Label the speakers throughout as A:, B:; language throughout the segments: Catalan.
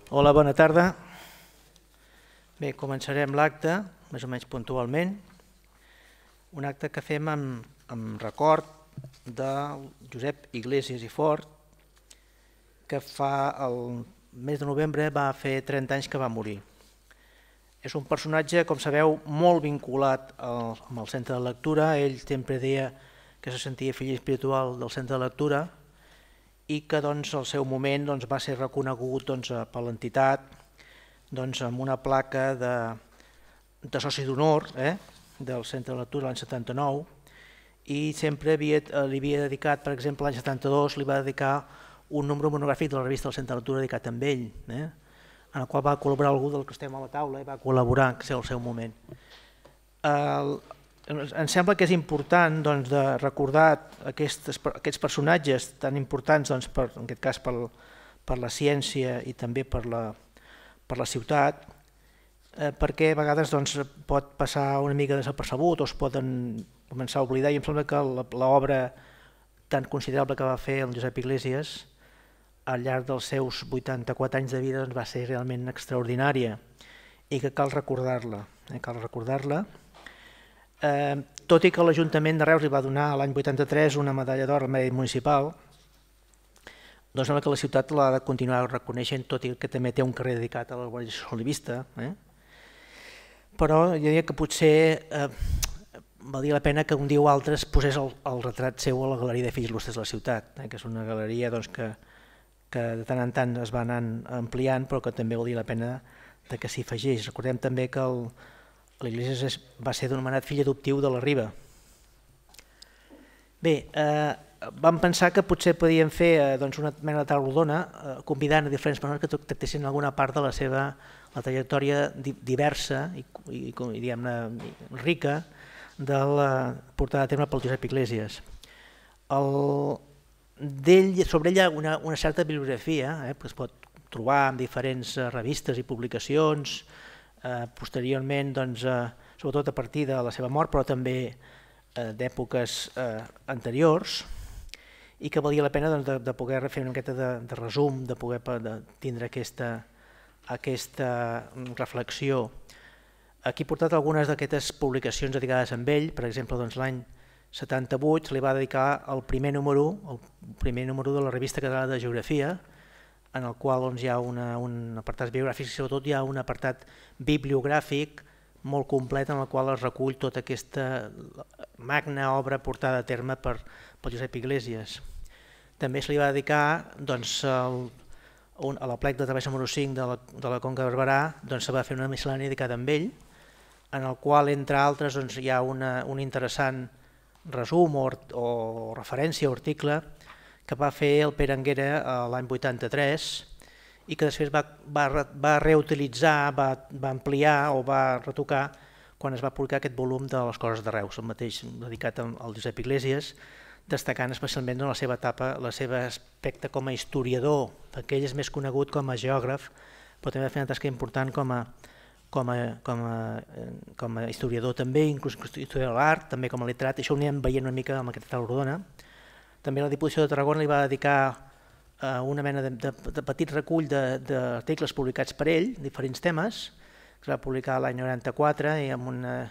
A: Hola, bona tarda. Bé, començarem l'acte, més o menys puntualment. Un acte que fem amb record de Josep Iglesias i Fort, que fa el mes de novembre va fer 30 anys que va morir. És un personatge, com sabeu, molt vinculat amb el centre de lectura. Ell sempre deia que se sentia fill espiritual del centre de lectura i que al seu moment va ser reconegut per l'entitat amb una placa de soci d'honor del centre de lectura l'any 79, i sempre li havia dedicat, per exemple l'any 72 li va dedicar un número monogràfic de la revista del centre de lectura dedicat a ell, en el qual va col·laborar algú del que estem a la taula i va col·laborar en el seu moment. Em sembla que és important de recordar aquests personatges tan importants, en aquest cas per la ciència i també per la ciutat, perquè a vegades pot passar una mica desapercebut o es poden començar a oblidar, i em sembla que l'obra tan considerable que va fer el Josep Iglesias al llarg dels seus 84 anys de vida va ser realment extraordinària i que cal recordar-la. Tot i que l'Ajuntament de Reus li va donar l'any 83 una medalla d'or al mèrit municipal, doncs sembla que la ciutat l'ha de continuar reconeixent, tot i que també té un carrer dedicat a l'urbanització solivista. Però jo diria que potser valdria la pena que un dia o altre es posés el retrat seu a la Galeria de Fills Il·lustres de la ciutat, que és una galeria que de tant en tant es va anant ampliant, però que també valdria la pena que s'hi afegeix. Recordem també que l'Iglesias va ser anomenat fill adoptiu de la Riba. Bé, vam pensar que potser podíem fer una mena de taula rodona convidant a diferents persones que tractessin alguna part de la seva trajectòria diversa i rica de la portada a terme pel Josep Iglesias. Sobre ell hi ha una certa bibliografia que es pot trobar en diferents revistes i publicacions, posteriorment, sobretot a partir de la seva mort, però també d'èpoques anteriors, i que valia la pena de poder fer una miqueta de resum, de poder tindre aquesta reflexió. Aquí he portat algunes d'aquestes publicacions dedicades a ell. Per exemple, l'any 78 se li va dedicar el primer número de la revista catalana de geografia, en el qual hi ha un apartat biogràfic i sobretot hi ha un apartat bibliogràfic molt complet en el qual es recull tota aquesta magna obra portada a terme per Josep Iglesias. També se li va dedicar a la plec de travessa número 5 de la Conca de Barberà, se va fer una miscel·lània dedicada a ell, en el qual, entre altres, hi ha un interessant resum o referència o article que va fer el Pere Anguera l'any 83 i que després va reutilitzar, va ampliar o va retocar quan es va publicar aquest volum de les coses de Reus, el mateix dedicat al Josep Iglesias, destacant especialment la seva etapa, el seu aspecte com a historiador, perquè ell és més conegut com a geògraf, però també va fer una tasca important com a historiador també, inclús historiador de l'art, també com a literat, i això ho anem veient una mica amb aquesta taula rodona. També la Diputació de Tarragona li va dedicar una mena de petit recull d'articles publicats per ell, diferents temes, que es va publicar l'any 94 i amb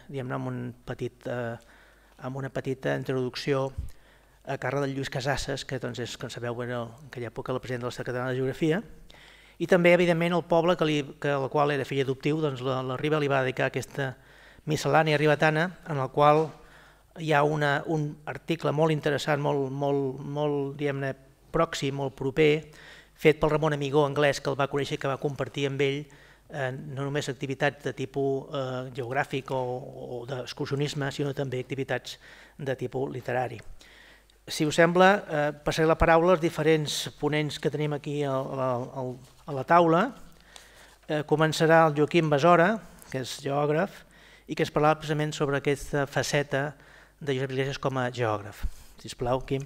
A: una petita introducció a càrrec del Lluís Casasses, que és, com sabeu, en aquella època el president de la Societat Catalana de Geografia, i també, evidentment, el poble al qual era fill adoptiu, la Riba li va dedicar aquesta miscel·lània ribetana, en el qual hi ha un article molt interessant, molt pròxim, molt proper, fet pel Ramon Amigó, anglès, que el va conèixer i que va compartir amb ell no només activitats de tipus geogràfic o d'excursionisme, sinó també activitats de tipus literari. Si us sembla, passaré la paraula als diferents ponents que tenim aquí a la taula. Començarà el Joaquim Besora, que és geògraf, i que ens parlarà precisament sobre aquesta faceta de Josep Iglesias com a geògraf. Sisplau, Quim.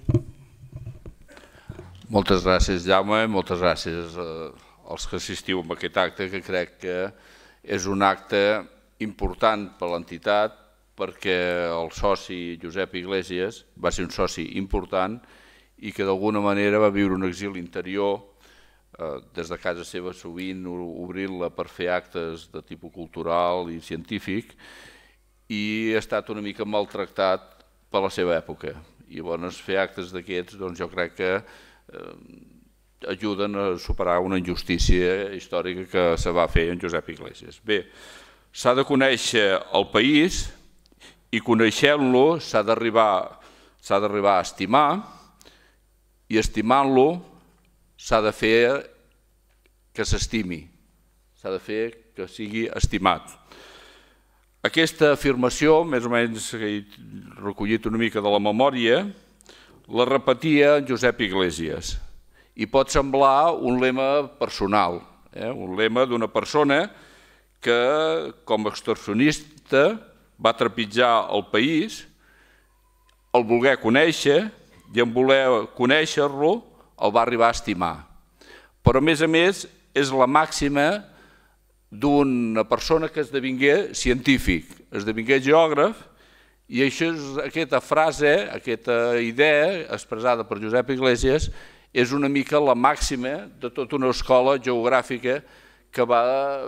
B: Moltes gràcies, Jaume, moltes gràcies als que assistiu a aquest acte, que crec que és un acte important per l'entitat, perquè el soci Josep Iglesias va ser un soci important i que d'alguna manera va viure un exili interior des de casa seva sovint obrint-la per fer actes de tipus cultural i científic, i ha estat una mica maltractat per la seva època. I llavors fer actes d'aquests jo crec que ajuden a superar una injustícia històrica que se va fer en Josep Iglesias. Bé, s'ha de conèixer el país i coneixent-lo s'ha d'arribar a estimar, i estimant-lo s'ha de fer que s'estimi, s'ha de fer que sigui estimat. Aquesta afirmació, més o menys he recollit una mica de la memòria, la repetia en Josep Iglesias, i pot semblar un lema personal, un lema d'una persona que, com a extorsionista, va trepitjar el país, el voler conèixer, i en voler conèixer-lo el va arribar a estimar. Però, a més, és la màxima d'una persona que esdevingué científic, esdevingué geògraf, i aquesta frase, aquesta idea expressada per Josep Iglesias, és una mica la màxima de tota una escola geogràfica que va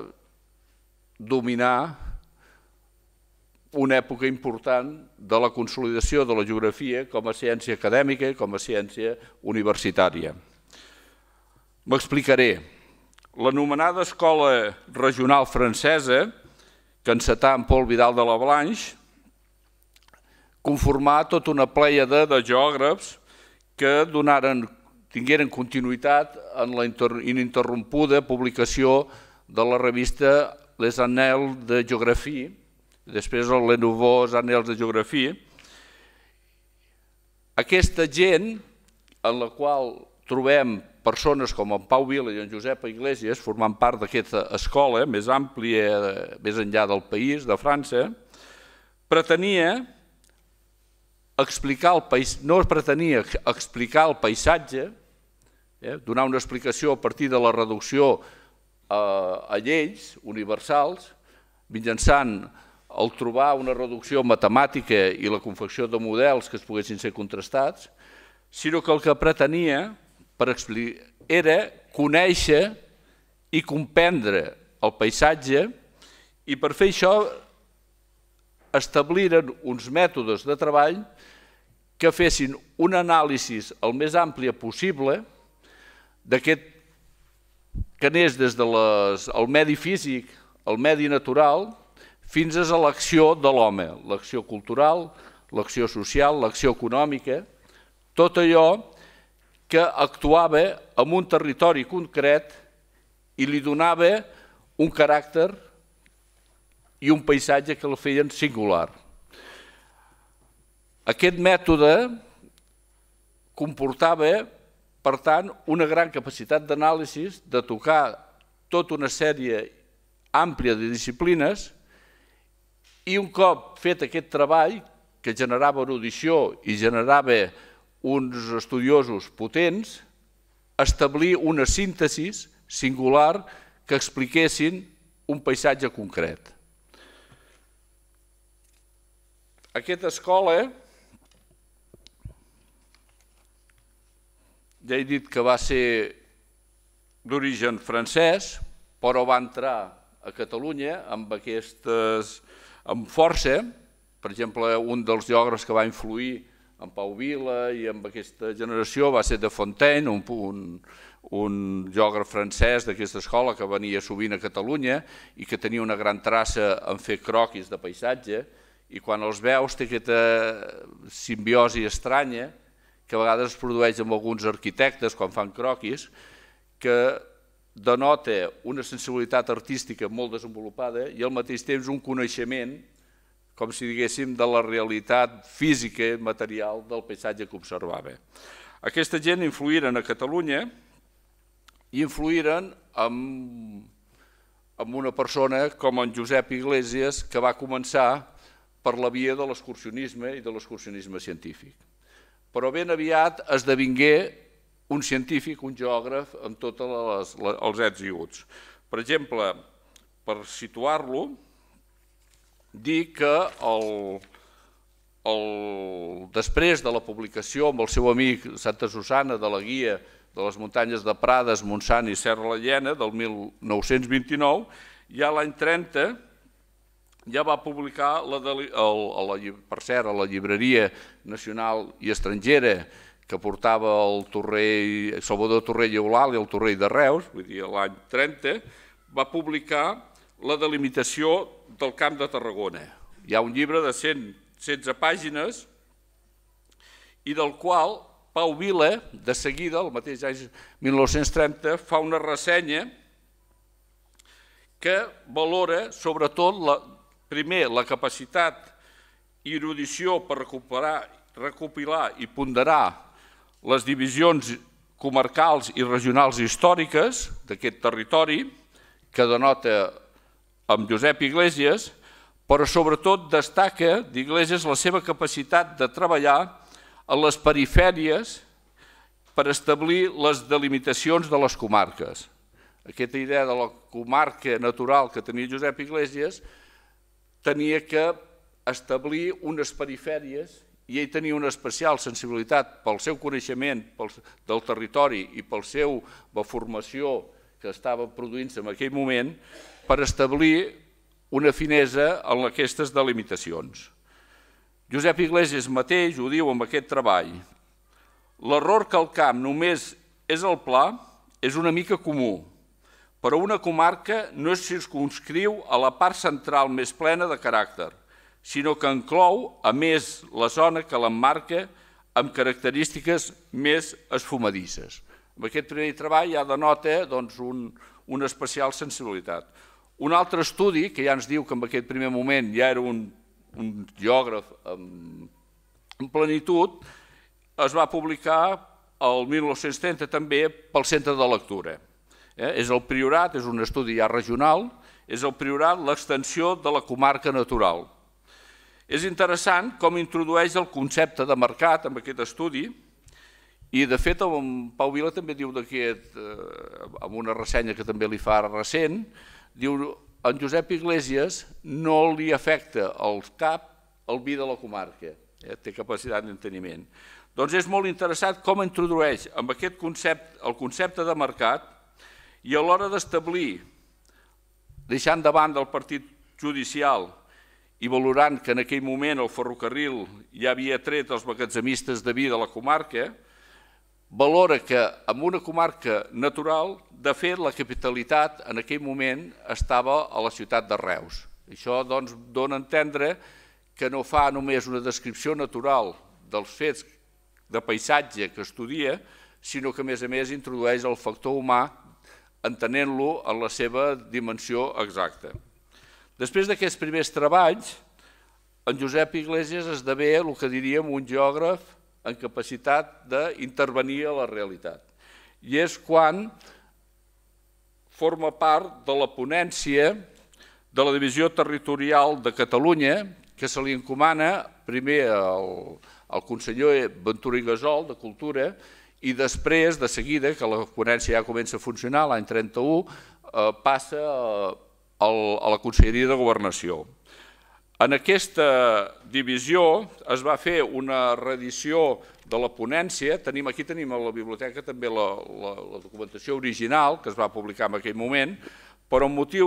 B: dominar una època important de la consolidació de la geografia com a ciència acadèmica i com a ciència universitària. M'explicaré. L'anomenada Escola Regional Francesa, que encetà en Paul Vidal de la Blanche, conformà tota una plèiade de geògrafs que tingueren continuïtat en la ininterrompuda publicació de la revista Les Annales de Géographie, després Les Nouveaux Annales de Géographie. Aquesta gent, en la qual trobem persones com en Pau Vila i en Josep Iglesias formant part d'aquesta escola més àmplia, més enllà del país, de França, no pretenia explicar el paisatge, donar una explicació a partir de la reducció a lleis universals, mitjançant el trobar una reducció matemàtica i la confecció de models que es poguessin ser contrastats, sinó que el que pretenia era conèixer i comprendre el paisatge, i per fer això establiren uns mètodes de treball que fessin un anàlisi el més àmplia possible d'aquest que anés des del medi físic, el medi natural, fins a l'acció de l'home, l'acció cultural, l'acció social, l'acció econòmica, tot allò que actuava en un territori concret i li donava un caràcter i un paisatge que el feien singular. Aquest mètode comportava, per tant, una gran capacitat d'anàlisi, de tocar tota una sèrie àmplia de disciplines, i un cop fet aquest treball, que generava erudició i generava uns estudiosos potents, establir una síntesi singular que expliquessin un paisatge concret. Aquesta escola, ja he dit que va ser d'origen francès, però va entrar a Catalunya amb força. Per exemple, un dels geògrafs que va influir en Pau Vila i en aquesta generació va ser de Fontaine, un geògraf francès d'aquesta escola que venia sovint a Catalunya i que tenia una gran traça en fer croquis de paisatge, i quan els veus té aquesta simbiosi estranya que a vegades es produeix amb alguns arquitectes quan fan croquis, que denota una sensibilitat artística molt desenvolupada i al mateix temps un coneixement, com si diguéssim, de la realitat física i material del paisatge que observava. Aquesta gent influïren a Catalunya i influïren en una persona com en Josep Iglesias, que va començar per la via de l'excursionisme i de l'excursionisme científic. Però ben aviat esdevingué un científic, un geògraf, amb tots els ets i uts. Per exemple, per situar-lo, dir que després de la publicació amb el seu amic Santa Susana de la guia de les muntanyes de Prades, Montsant i Serra la Llena, del 1929, ja l'any 30 ja va publicar, per cert, a la Llibreria Nacional i Estrangera, que portava el Salvador Torrell i Eulàlia, el Torrell de Reus, vull dir, l'any 30, va publicar la delimitació del Camp de Tarragona. Hi ha un llibre de 116 pàgines i del qual Pau Vila, de seguida, el mateix any 1930, fa una ressenya que valora sobretot, primer, la capacitat i erudició per recopilar i ponderar les divisions comarcals i regionals històriques d'aquest territori, que denota amb Josep Iglesias, però sobretot destaca d'Iglesias la seva capacitat de treballar a les perifèries per establir les delimitacions de les comarques. Aquesta idea de la comarca natural que tenia Josep Iglesias tenia que establir unes perifèries i ell tenia una especial sensibilitat pel seu coneixement del territori i per la seva formació que estava produint-se en aquell moment per establir una finesa en aquestes delimitacions. Josep Iglesias mateix ho diu amb aquest treball. L'error que el camp només és el pla és una mica comú, però una comarca no es circumscriu a la part central més plena de caràcter, sinó que inclou, a més, la zona que l'emmarca amb característiques més esfumadisses. Amb aquest primer treball ja denota una especial sensibilitat. Un altre estudi, que ja ens diu que en aquest primer moment ja era un geògraf en plenitud, es va publicar el 1930 també pel Centre de Lectura. És el Priorat, és un estudi ja regional, és el Priorat l'extensió de la comarca natural. És interessant com introdueix el concepte de mercat en aquest estudi i, de fet, en Pau Vila també diu d'aquest, amb una ressenya que també li fa recent, diu en Josep Iglesias no li afecta al cap el vi de la comarca, té capacitat d'enteniment. Doncs és molt interessant com introdueix amb aquest concepte, el concepte de mercat, i a l'hora d'establir, deixant de banda el partit judicial i valorant que en aquell moment el ferrocarril ja havia tret els magatzemistes de vi de la comarca, valora que en una comarca natural, de fet, la capitalitat en aquell moment estava a la ciutat de Reus. Això dona a entendre que no fa només una descripció natural dels fets de paisatge que estudia, sinó que a més introdueix el factor humà entenent-lo en la seva dimensió exacta. Després d'aquests primers treballs, en Josep Iglesias esdevé el que diríem un geògraf en capacitat d'intervenir a la realitat. I és quan forma part de la ponència de la Divisió Territorial de Catalunya, que se li encomana primer al conseller Ventura i Gasol, de Cultura, i després, de seguida, que la ponència ja comença a funcionar, l'any 31, passa a la Conselleria de Governació. En aquesta divisió es va fer una reedició de la ponència, aquí tenim a la biblioteca també la documentació original que es va publicar en aquell moment, però amb motiu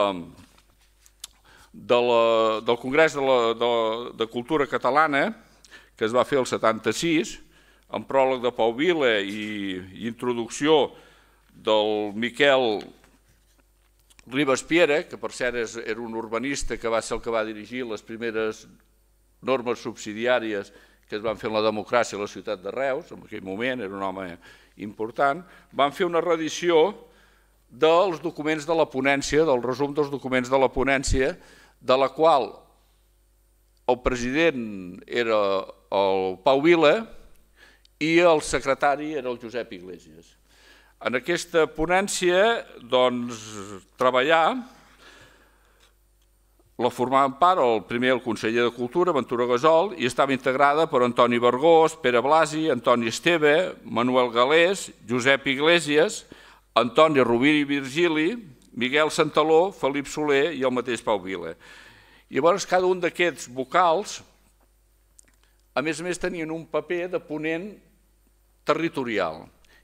B: del Congrés de Cultura Catalana, que es va fer el 76, amb pròleg de Pau Vila i introducció del Miquel Ribas Piera, que per cert era un urbanista que va ser el que va dirigir les primeres normes subsidiàries que es van fer en la democràcia a la ciutat de Reus, en aquell moment era un home important, van fer una reedició dels documents de la ponència, del resum dels documents de la ponència, de la qual el president era el Pau Vila i el secretari era el Josep Iglesias. En aquesta ponència, treballar, la formaven part primer el conseller de Cultura, Ventura Gasol, i estava integrada per Antoni Vergós, Pere Blasi, Antoni Esteve, Manuel Galés, Josep Iglesias, Antoni Rovira i Virgili, Miguel Santaló, Felip Soler i el mateix Pau Vila. Llavors, cada un d'aquests vocals, a més tenien un paper de ponent territorial.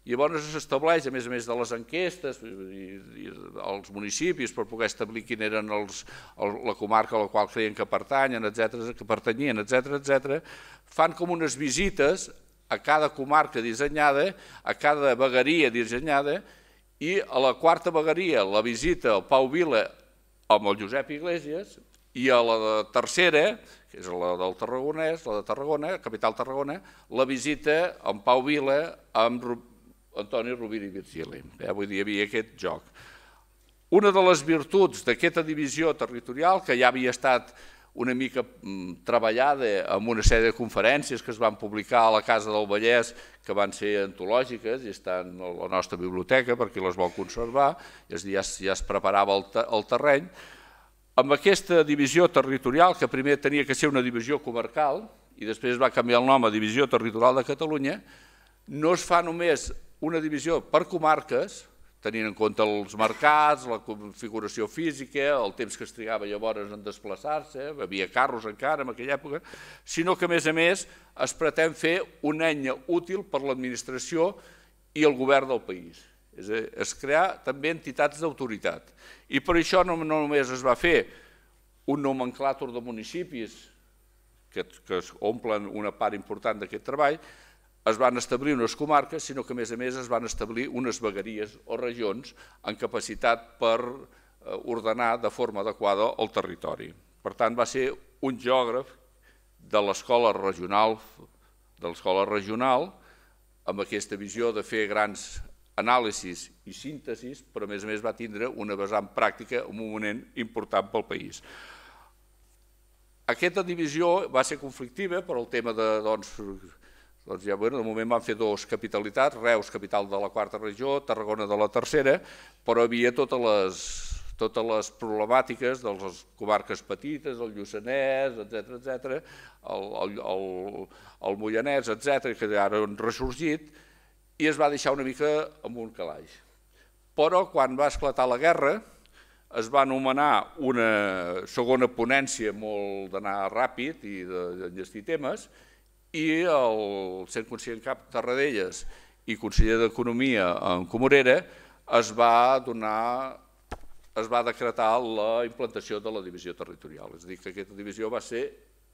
B: I llavors s'estableix, a més de les enquestes i els municipis per poder establir quina eren la comarca a la qual creien que pertanyien, etc., fan com unes visites a cada comarca dissenyada, a cada vegueria dissenyada, i a la quarta vegueria la visita al Pau Vila amb el Josep Iglesias, i a la tercera, que és la del Tarragonès, la de Tarragona, capital Tarragona, la visita amb Pau Vila amb Antoni Rovira i Virgili. Vull dir, hi havia aquest joc. Una de les virtuts d'aquesta divisió territorial, que ja havia estat una mica treballada amb una sèrie de conferències que es van publicar a la Casa del Vallès, que van ser antològiques i estan a la nostra biblioteca per qui les vol conservar, és a dir, ja es preparava el terreny. Amb aquesta divisió territorial, que primer tenia que ser una divisió comarcal i després va canviar el nom a Divisió Territorial de Catalunya, no es fa només una divisió per comarques, tenint en compte els mercats, la configuració física, el temps que es trigava llavors en desplaçar-se, hi havia carros encara en aquella època, sinó que a més es pretén fer una eina útil per l'administració i el govern del país. És a dir, es crear també entitats d'autoritat. I per això no només es va fer un nomenclàtor de municipis que omplen una part important d'aquest treball, es van establir unes comarques, sinó que a més es van establir unes vegueries o regions amb capacitat per ordenar de forma adequada el territori. Per tant, va ser un geògraf de l'escola regional amb aquesta visió de fer grans anàlisis i síntesis, però a més va tindre una vessant pràctica en un moment important pel país. Aquesta divisió va ser conflictiva per al tema de, de moment van fer dues capitalitats, Reus, capital de la quarta regió, Tarragona de la tercera, però hi havia totes les problemàtiques de les comarques petites, el Lluçanès, etc., el Moianès, etc., que ara han ressorgit, i es va deixar una mica amb un calaix. Però quan va esclatar la guerra es va anomenar una segona ponència molt d'anar ràpid i d'enllestir temes, i el sent conseller en cap Tarradellas i conseller d'Economia en Comorera es va decretar la implantació de la divisió territorial. És a dir, que aquesta divisió va ser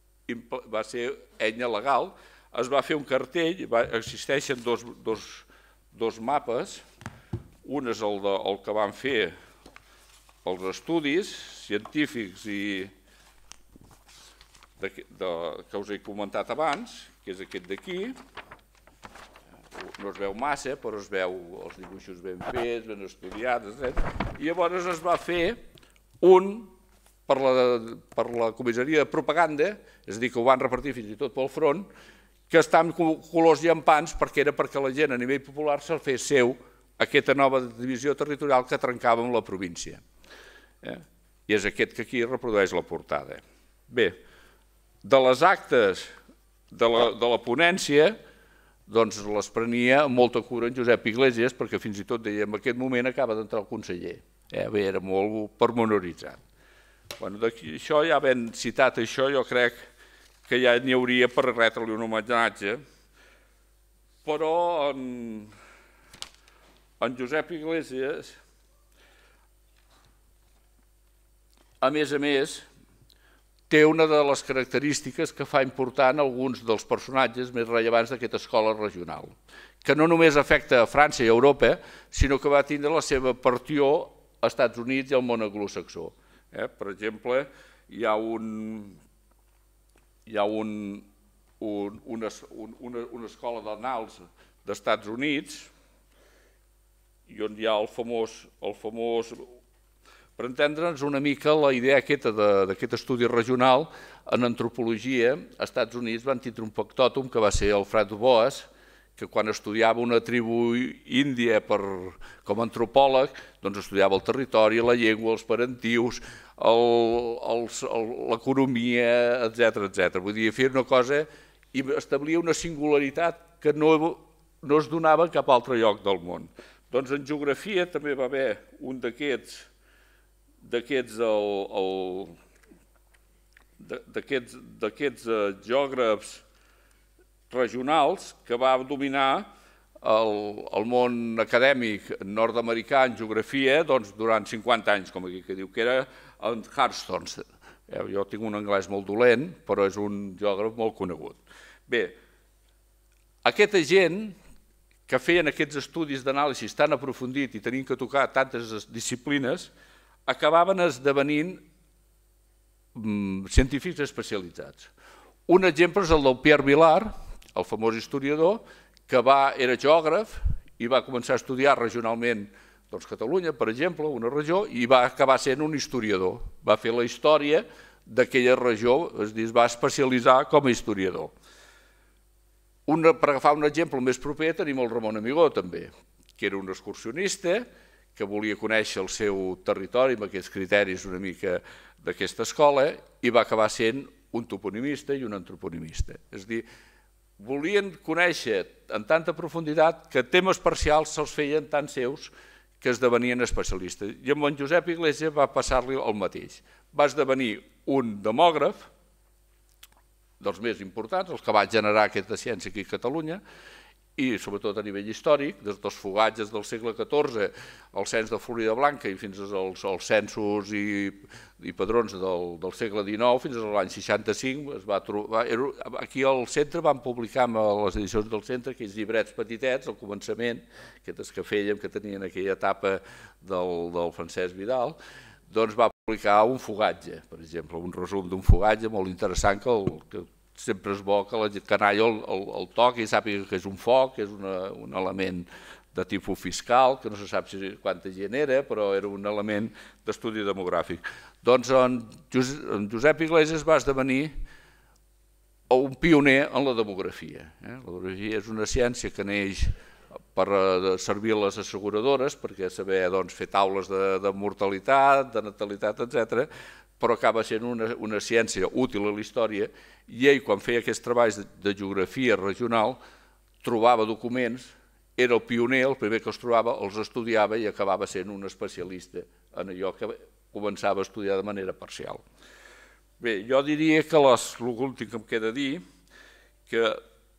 B: eina legal. Es va fer un cartell, existeixen dos mapes, un és el que van fer els estudis científics que us he comentat abans, que és aquest d'aquí, no es veu massa, però es veu els dibuixos ben fets, ben estudiats, etc. I llavors es va fer un per la comissaria de propaganda, és a dir, que ho van repartir fins i tot pel front, que està amb colors llampants perquè era perquè la gent a nivell popular se'l fes seu aquesta nova divisió territorial que trencava amb la província. I és aquest que aquí reprodueix la portada. Bé, de les actes de la ponència les prenia amb molta cura en Josep Iglesias, perquè fins i tot deia en aquest moment acaba d'entrar el conseller. Era molt pormenoritzat. Això ja ben citat, això jo crec que ja n'hi hauria per retre-li un homenatge, però en Josep Iglesias, a més, té una de les característiques que fa important alguns dels personatges més rellevants d'aquesta escola regional, que no només afecta a França i a Europa, sinó que va tindre la seva partió als Estats Units i al món anglosaxó. Per exemple, hi ha una escola d'anals dels Estats Units i on hi ha el famós, per entendre'ns una mica la idea d'aquest estudi regional, en antropologia, als Estats Units van tindre un factòtum que va ser el Fred Boas, que quan estudiava una tribu índia com a antropòleg, doncs estudiava el territori, la llengua, els parentius, l'economia, etc. Vull dir, fer una cosa i establia una singularitat que no es donava en cap altre lloc del món. Doncs en geografia també va haver un d'aquests geògrafs regionals que va dominar el món acadèmic nord-americà en geografia durant 50 anys, com aquí que diu, que era en Hartstone. Jo tinc un anglès molt dolent, però és un geògraf molt conegut. Bé, aquesta gent que feien aquests estudis d'anàlisi tan aprofundit i tenien que tocar tantes disciplines, acabaven esdevenint científics especialitzats. Un exemple és el del Pierre Vilar, el famós historiador, que era geògraf i va començar a estudiar regionalment Catalunya, per exemple, una regió, i va acabar sent un historiador. Va fer la història d'aquella regió, es va especialitzar com a historiador. Per agafar un exemple més proper tenim el Ramon Amigó també, que era un excursionista que volia conèixer el seu territori amb aquests criteris una mica d'aquesta escola i va acabar sent un toponimista i un antroponimista. És a dir, volien conèixer en tanta profunditat que temes parcials se'ls feien tan seus que esdevenien especialistes. I amb en Josep Iglesias va passar-li el mateix. Va esdevenir un demògraf, dels més importants, els que va generar aquesta ciència aquí a Catalunya, i sobretot a nivell històric, des dels fogatges del segle XIV, el cens de Floridablanca i fins als censos i padrons del segle XIX, fins a l'any 65, aquí al centre van publicar amb les edicions del centre aquells llibrets petitets, al començament, aquests que fèiem, que tenien aquella etapa del Francesc Vidal, doncs va publicar un fogatge, per exemple, un resum d'un fogatge molt interessant que sempre és bo que la canalla el toqui i sàpiga que és un foc, que és un element de tipus fiscal, que no se sap quanta gent era, però era un element d'estudi demogràfic. Doncs en Josep Iglesias va esdevenir un pioner en la demografia. La demografia és una ciència que neix per servir a les asseguradores, perquè saber fer taules de mortalitat, de natalitat, etc., però acaba sent una ciència útil a la història, i ell, quan feia aquests treballs de geografia regional, trobava documents, era el pioner, el primer que els trobava, els estudiava i acabava sent un especialista en allò que començava a estudiar de manera parcial. Bé, jo diria que l'últim que em queda dir, que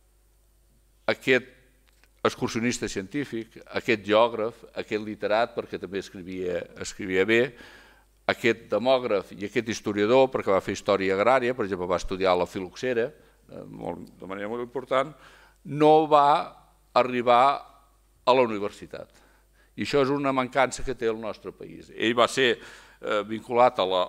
B: aquest excursionista científic, aquest geògraf, aquest literat, perquè també escrivia bé, aquest demògraf i aquest historiador, perquè va fer història agrària, per exemple, va estudiar la filoxera, de manera molt important, no va arribar a la universitat. I això és una mancança que té el nostre país. Ell va ser vinculat a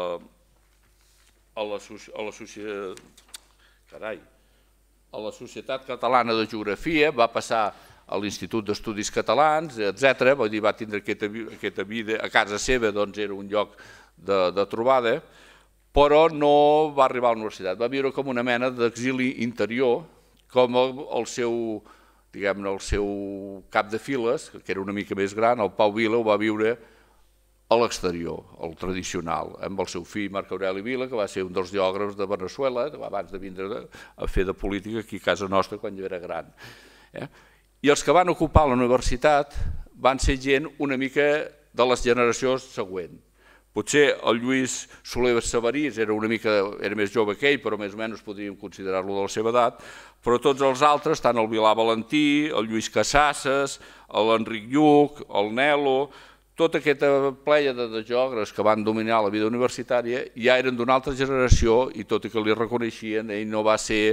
B: la Societat Catalana de Geografia, va passar a l'Institut d'Estudis Catalans, etc. Vull dir, va tindre aquesta vida a casa seva, doncs era un lloc de trobada, però no va arribar a la universitat. Va viure com una mena d'exili interior, com el seu cap de files, que era una mica més gran, el Pau Vila, ho va viure a l'exterior, el tradicional, amb el seu fill Marc Aureli Vila, que va ser un dels geògrafs de Veneçuela, abans de vindre a fer de política aquí a casa nostra quan jo era gran. I els que van ocupar la universitat van ser gent una mica de les generacions següents. Potser el Lluís Soler Sabarís era més jove que ell, però més o menys podríem considerar-lo de la seva edat, però tots els altres, tant el Vilà Valentí, el Lluís Casasses, l'Enric Lluc, el Nelo, tota aquesta plèiade de geògrafs que van dominar la vida universitària ja eren d'una altra generació i tot i que li reconeixien, ell no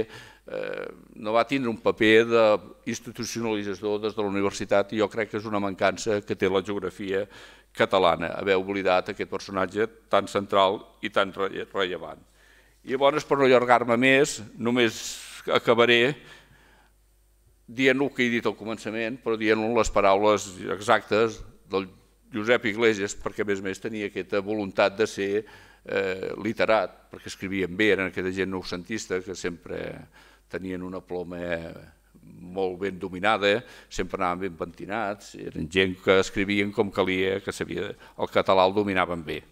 B: va tindre un paper d'institucionalitzador des de la universitat i jo crec que és una mancança que té la geografia catalana, haver oblidat aquest personatge tan central i tan rellevant. I llavors, per no allargar-me més, només acabaré dient el que he dit al començament, però dient les paraules exactes del Josep Iglesias, perquè a més tenia aquesta voluntat de ser literat, perquè escrivien bé, eren aquesta gent noucentista que sempre tenien una ploma molt ben dominada, sempre anaven ben pentinats, eren gent que escrivien com calia, que sabia el català el dominaven bé.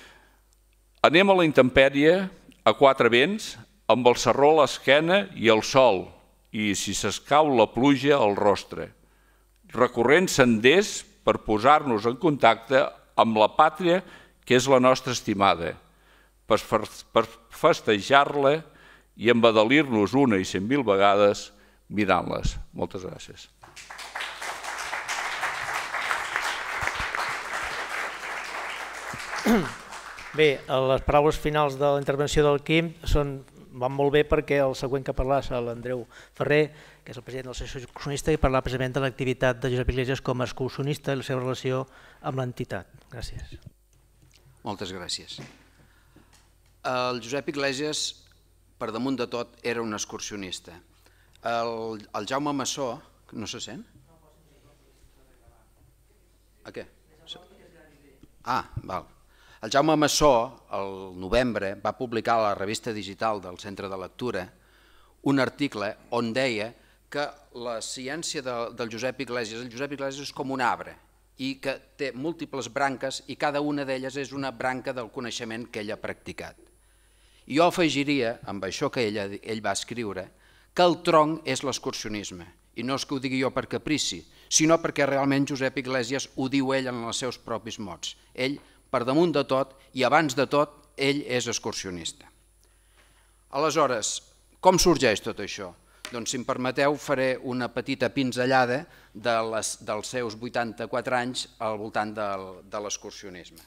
B: Anem a la intempèrie, a quatre vents, amb el sarró a l'esquena i el sol, i si s'escau la pluja al rostre, recorrent senders per posar-nos en contacte amb la pàtria que és la nostra estimada, per festejar-la i embadalir-nos una i 100.000 vegades mirant-les. Moltes gràcies.
A: Bé, les paraules finals de la intervenció del Quim van molt bé perquè el següent que parlarà serà l'Andreu Ferrer, que és el president de l'Associació Excursionista, i parlarà precisament de l'activitat de Josep Iglesias com a excursionista i la seva relació amb l'entitat. Gràcies.
C: Moltes gràcies. El Josep Iglesias, per damunt de tot, era un excursionista. El Jaume Massó, no se sent? A què? Ah, val. El Jaume Massó, el novembre, va publicar a la revista digital del Centre de Lectura un article on deia que la ciència del Josep Iglesias, el Josep Iglesias és com un arbre i que té múltiples branques i cada una d'elles és una branca del coneixement que ell ha practicat. I jo afegiria, amb això que ell va escriure, que el tronc és l'excursionisme, i no és que ho digui jo per caprici, sinó perquè realment Josep Iglesias ho diu ell en els seus propis mots. Ell, per damunt de tot i abans de tot, ell és excursionista. Aleshores, com sorgeix tot això? Doncs, si em permeteu, faré una petita pinzellada dels seus 84 anys al voltant de l'excursionisme.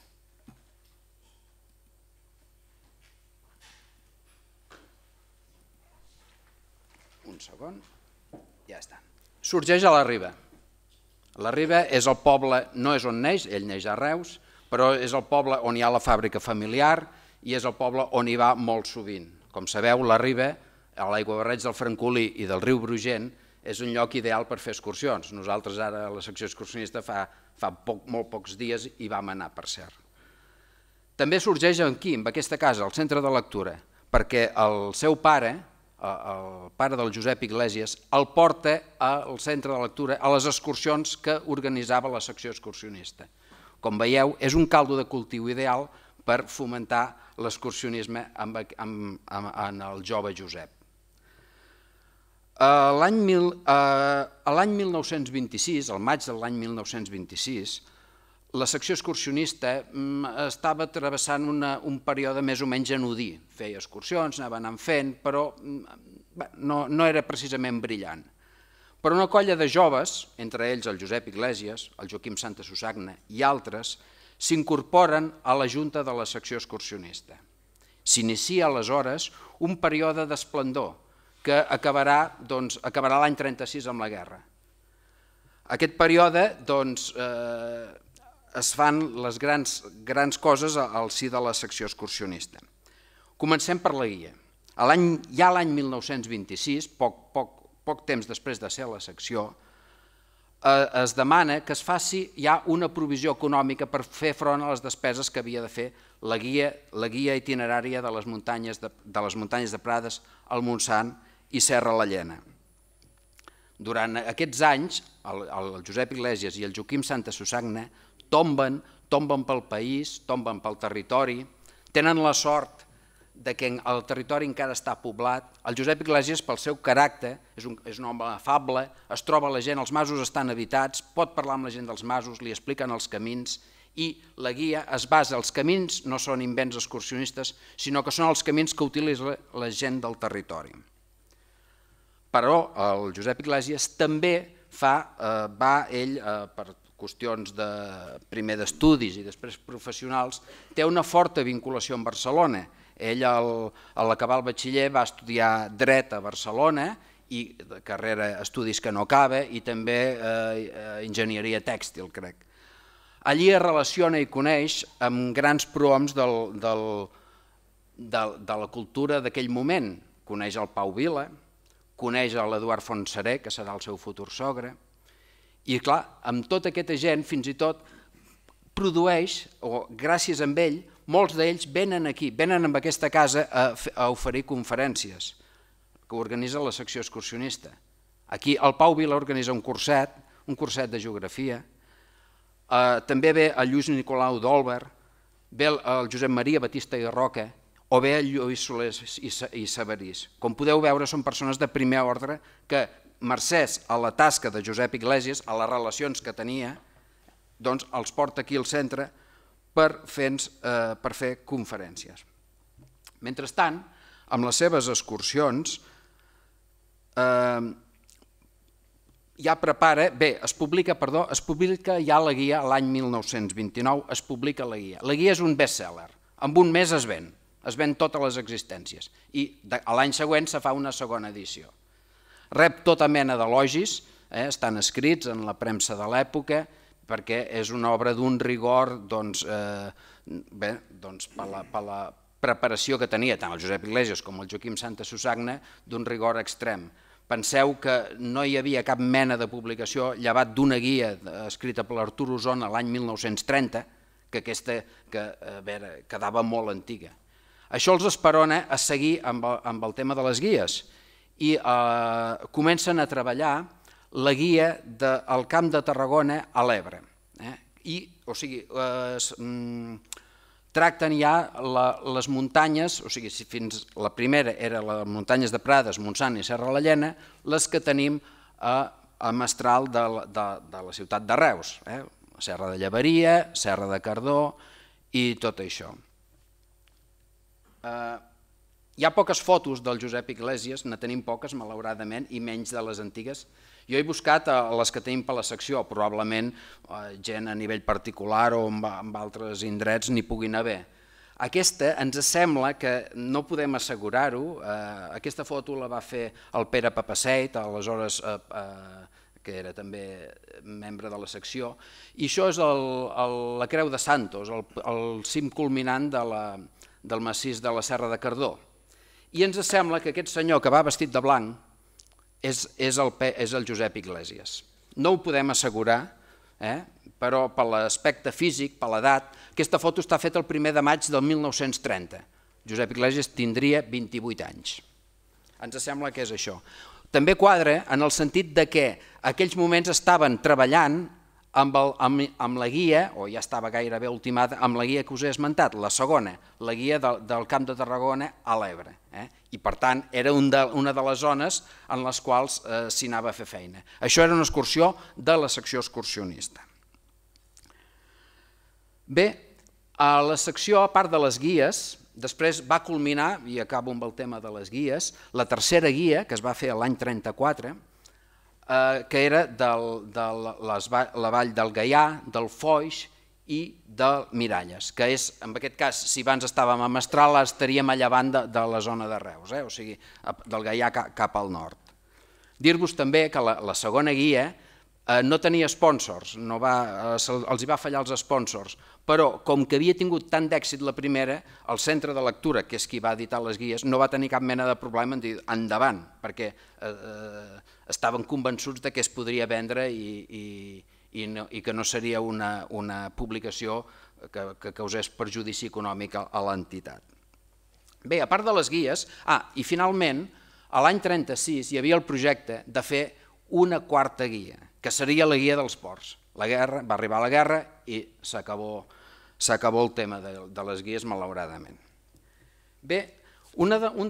C: Un segon, ja està. Sorgeix a la Riba. La Riba és el poble, no és on neix, ell neix a Reus, però és el poble on hi ha la fàbrica familiar i és el poble on hi va molt sovint. Com sabeu, la Riba, a l'aiguabarreig del Francolí i del riu Brugent, és un lloc ideal per fer excursions. Nosaltres ara a la secció excursionista fa molt pocs dies hi vam anar, per cert. També sorgeix aquí, en aquesta casa, al centre de lectura, perquè el seu pare, el pare del Josep Iglesias, el porta al centre de lectura a les excursions que organitzava la secció excursionista. Com veieu, és un caldo de cultiu ideal per fomentar l'excursionisme en el jove Josep. L'any 1926, al maig de l'any 1926, la secció excursionista estava travessant un període més o menys anodí. Feia excursions, anava anant fent, però no era precisament brillant. Però una colla de joves, entre ells el Josep Iglesias, el Joaquim Santasusagna i altres, s'incorporen a la Junta de la secció excursionista. S'inicia aleshores un període d'esplendor que acabarà l'any 36 amb la guerra. Aquest període es fan les grans coses al si de la secció excursionista. Comencem per la guia. Ja l'any 1926, poc temps després de ser a la secció, es demana que es faci ja una provisió econòmica per fer front a les despeses que havia de fer la guia itinerària de les muntanyes de Prades, el Montsant i Serra la Llena. Durant aquests anys, el Josep Iglesias i el Joaquim Santasusagna tomben pel país, tomben pel territori, tenen la sort que el territori encara està poblat. El Josep Iglesias, pel seu caràcter, és un home afable, es troba la gent, els masos estan habitats, pot parlar amb la gent dels masos, li expliquen els camins i la guia es basa, els camins no són invents excursionistes, sinó que són els camins que utilitza la gent del territori. Però el Josep Iglesias també va ell, per qüestions primer d'estudis i després professionals, té una forta vinculació amb Barcelona. Ell, a l'acabar el batxiller, va estudiar dret a Barcelona i de carrera estudis que no acaba i també enginyeria tèxtil, crec. Allí es relaciona i coneix amb grans prohoms de la cultura d'aquell moment. Coneix el Pau Vila, coneix l'Eduard Fontserè, que serà el seu futur sogre, i clar, amb tota aquesta gent fins i tot produeix, o gràcies a ell, molts d'ells venen aquí, venen a aquesta casa a oferir conferències que organitza la secció excursionista. Aquí el Pau Vila organitza un curset de geografia, també ve el Lluís Nicolau d'Olver, ve el Josep Maria Batista i Roca, o bé el Lluís Soler i Sabarís. Com podeu veure, són persones de primer ordre que, mercès a la tasca de Josep Iglesias, a les relacions que tenia, doncs els porta aquí al centre per fer conferències. Mentrestant, amb les seves excursions, ja prepara, bé, es publica ja la guia, l'any 1929 es publica la guia. La guia és un best-seller, en un mes es ven totes les existències i l'any següent se fa una segona edició. Rep tota mena d'elogis, estan escrits en la premsa de l'època, perquè és una obra d'un rigor, per la preparació que tenia tant el Josep Iglesias com el Joaquim Santa Susagna, d'un rigor extrem. Penseu que no hi havia cap mena de publicació llevat d'una guia escrita per l'Artur Osona l'any 1930, que aquesta quedava molt antiga. Això els esperona a seguir amb el tema de les guies i comencen a treballar la guia del Camp de Tarragona a l'Ebre. O sigui, tracten ja les muntanyes, o sigui, fins la primera eren les muntanyes de Prades, Montsant i Serra la Llena, les que tenim a Mestral de la ciutat de Reus, Serra de Llevaria, Serra de Cardó i tot això. Hi ha poques fotos del Josep Iglesias, ne tenim poques malauradament, i menys de les antigues. Jo he buscat les que tenim per la secció, probablement gent a nivell particular o en altres indrets n'hi puguin haver. Aquesta ens sembla que no podem assegurar-ho, aquesta foto la va fer el Pere Papaseit, aleshores que era també membre de la secció, i això és la Creu de Santos, el cim culminant del massís de la Serra de Cardó. I ens sembla que aquest senyor que va vestit de blanc és el Josep Iglesias. No ho podem assegurar, però per l'aspecte físic, per l'edat, aquesta foto està feta el 1er de maig del 1930. Josep Iglesias tindria 28 anys. Ens sembla que és això. També quadra en el sentit que aquells moments estaven treballant amb la guia, o ja estava gairebé ultimada, amb la guia que us he esmentat, la segona, la guia del Camp de Tarragona a l'Ebre. I per tant era una de les zones en les quals s'hi anava a fer feina. Això era una excursió de la secció excursionista. Bé, a la secció, a part de les guies, després va culminar, i acabo amb el tema de les guies, la tercera guia, que es va fer l'any 1934, que era de la vall del Gaià, del Foix i de Miralles, que és, en aquest cas, si abans estàvem a Mestral, estaríem a llevant de la zona de Reus, o sigui, del Gaià cap al nord. Dir-vos també que la segona guia no tenia sponsors, els hi va fallar els sponsors, però com que havia tingut tant d'èxit la primera, el centre de lectura, que és qui va editar les guies, no va tenir cap mena de problema en dir endavant, perquè estaven convençuts que es podria vendre i que no seria una publicació que causés perjudici econòmic a l'entitat. Bé, a part de les guies, i finalment, l'any 1936 hi havia el projecte de fer una quarta guia, que seria la guia dels ports. La guerra, va arribar la guerra i s'acabó el tema de les guies, malauradament. Bé, un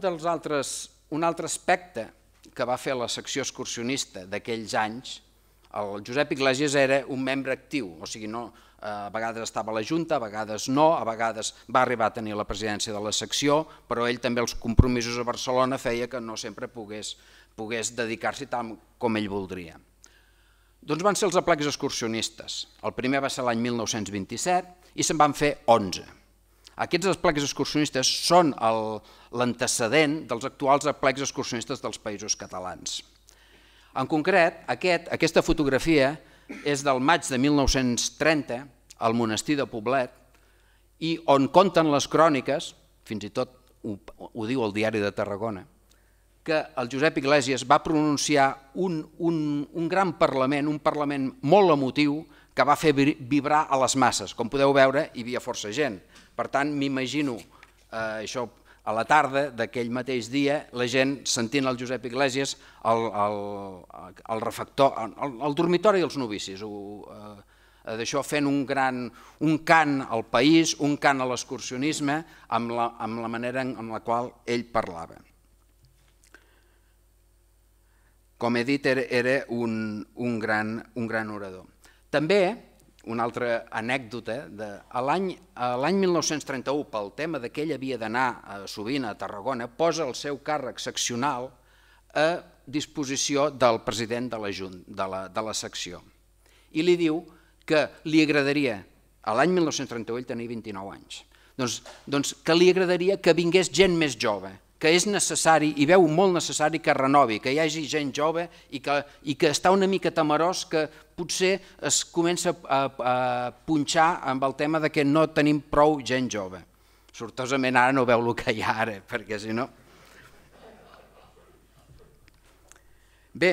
C: altre aspecte que va fer la secció excursionista d'aquells anys, el Josep Iglesias era un membre actiu, o sigui, a vegades estava a la Junta, a vegades no, a vegades va arribar a tenir la presidència de la secció, però ell també els compromisos a Barcelona feia que no sempre pogués dedicar-s'hi tant com ell voldria. Doncs van ser els aplecs excursionistes. El primer va ser l'any 1927 i se'n van fer 11. Aquests aplecs excursionistes són l'antecedent dels actuals aplecs excursionistes dels Països Catalans. En concret, aquesta fotografia és del maig de 1930 al monestir de Poblet i on conten les cròniques, fins i tot ho diu el Diari de Tarragona, que el Josep Iglesias va pronunciar un gran parlament, un parlament molt emotiu, que va fer vibrar a les masses. Com podeu veure, hi havia força gent. Per tant, m'imagino això a la tarda d'aquell mateix dia, la gent sentint el Josep Iglesias al refector, al dormitori dels novicis, d'això fent un cant al país, un cant a l'excursionisme, amb la manera en la qual ell parlava. Com he dit, era un gran orador. També, una altra anècdota, l'any 1931, pel tema que ell havia d'anar sovint a Tarragona, posa el seu càrrec seccional a disposició del president de la secció. I li diu que li agradaria, a l'any 1938 tenir 29 anys, doncs que li agradaria que vingués gent més jove, que és necessari, i veu molt necessari que renovi, que hi hagi gent jove i que està una mica temerós que potser es comença a punxar amb el tema de que no tenim prou gent jove. Sortosament ara no veu el que hi ha ara, perquè si no... Bé,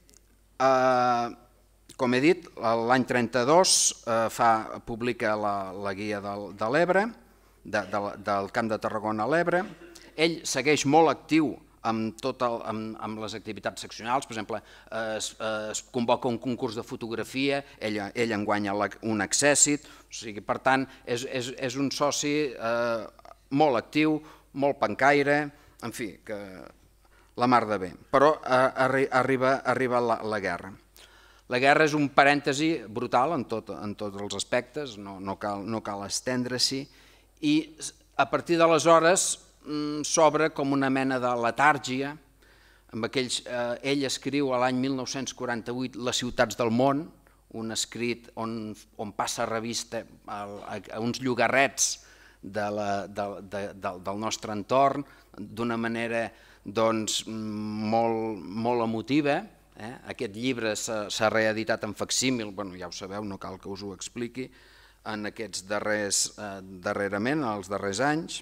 C: com he dit, l'any 32 publica la guia de l'Ebre, del Camp de Tarragona a l'Ebre. Ell segueix molt actiu amb les activitats seccionals, per exemple, es convoca un concurs de fotografia, ell en guanya un accèssit, per tant, és un soci molt actiu, molt pencaire, en fi, que la mar de bé. Però arriba la guerra. La guerra és un parèntesi brutal en tots els aspectes, no cal estendre-s'hi, i a partir d'aleshores s'obre com una mena de letàrgia. Ell escriu a l'any 1948 Les ciutats del món, un escrit on passa revista a uns llogarrets del nostre entorn d'una manera molt emotiva. Aquest llibre s'ha reeditat en facsímil, ja ho sabeu, no cal que us ho expliqui, en aquests darrerament, els darrers anys.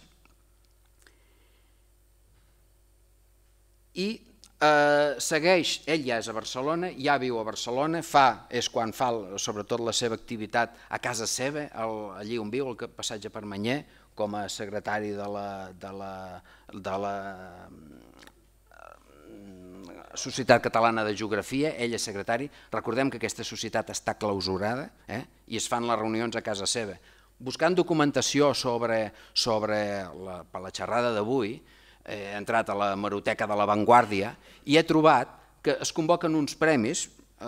C: I segueix, ell ja és a Barcelona, ja viu a Barcelona, és quan fa sobretot la seva activitat a casa seva, allí on viu, al passatge Permanyer, com a secretari de la Societat Catalana de Geografia, ell és secretari. Recordem que aquesta societat està clausurada i es fan les reunions a casa seva. Buscant documentació per la xerrada d'avui, he entrat a la hemeroteca de La Vanguardia i he trobat que es convoquen uns premis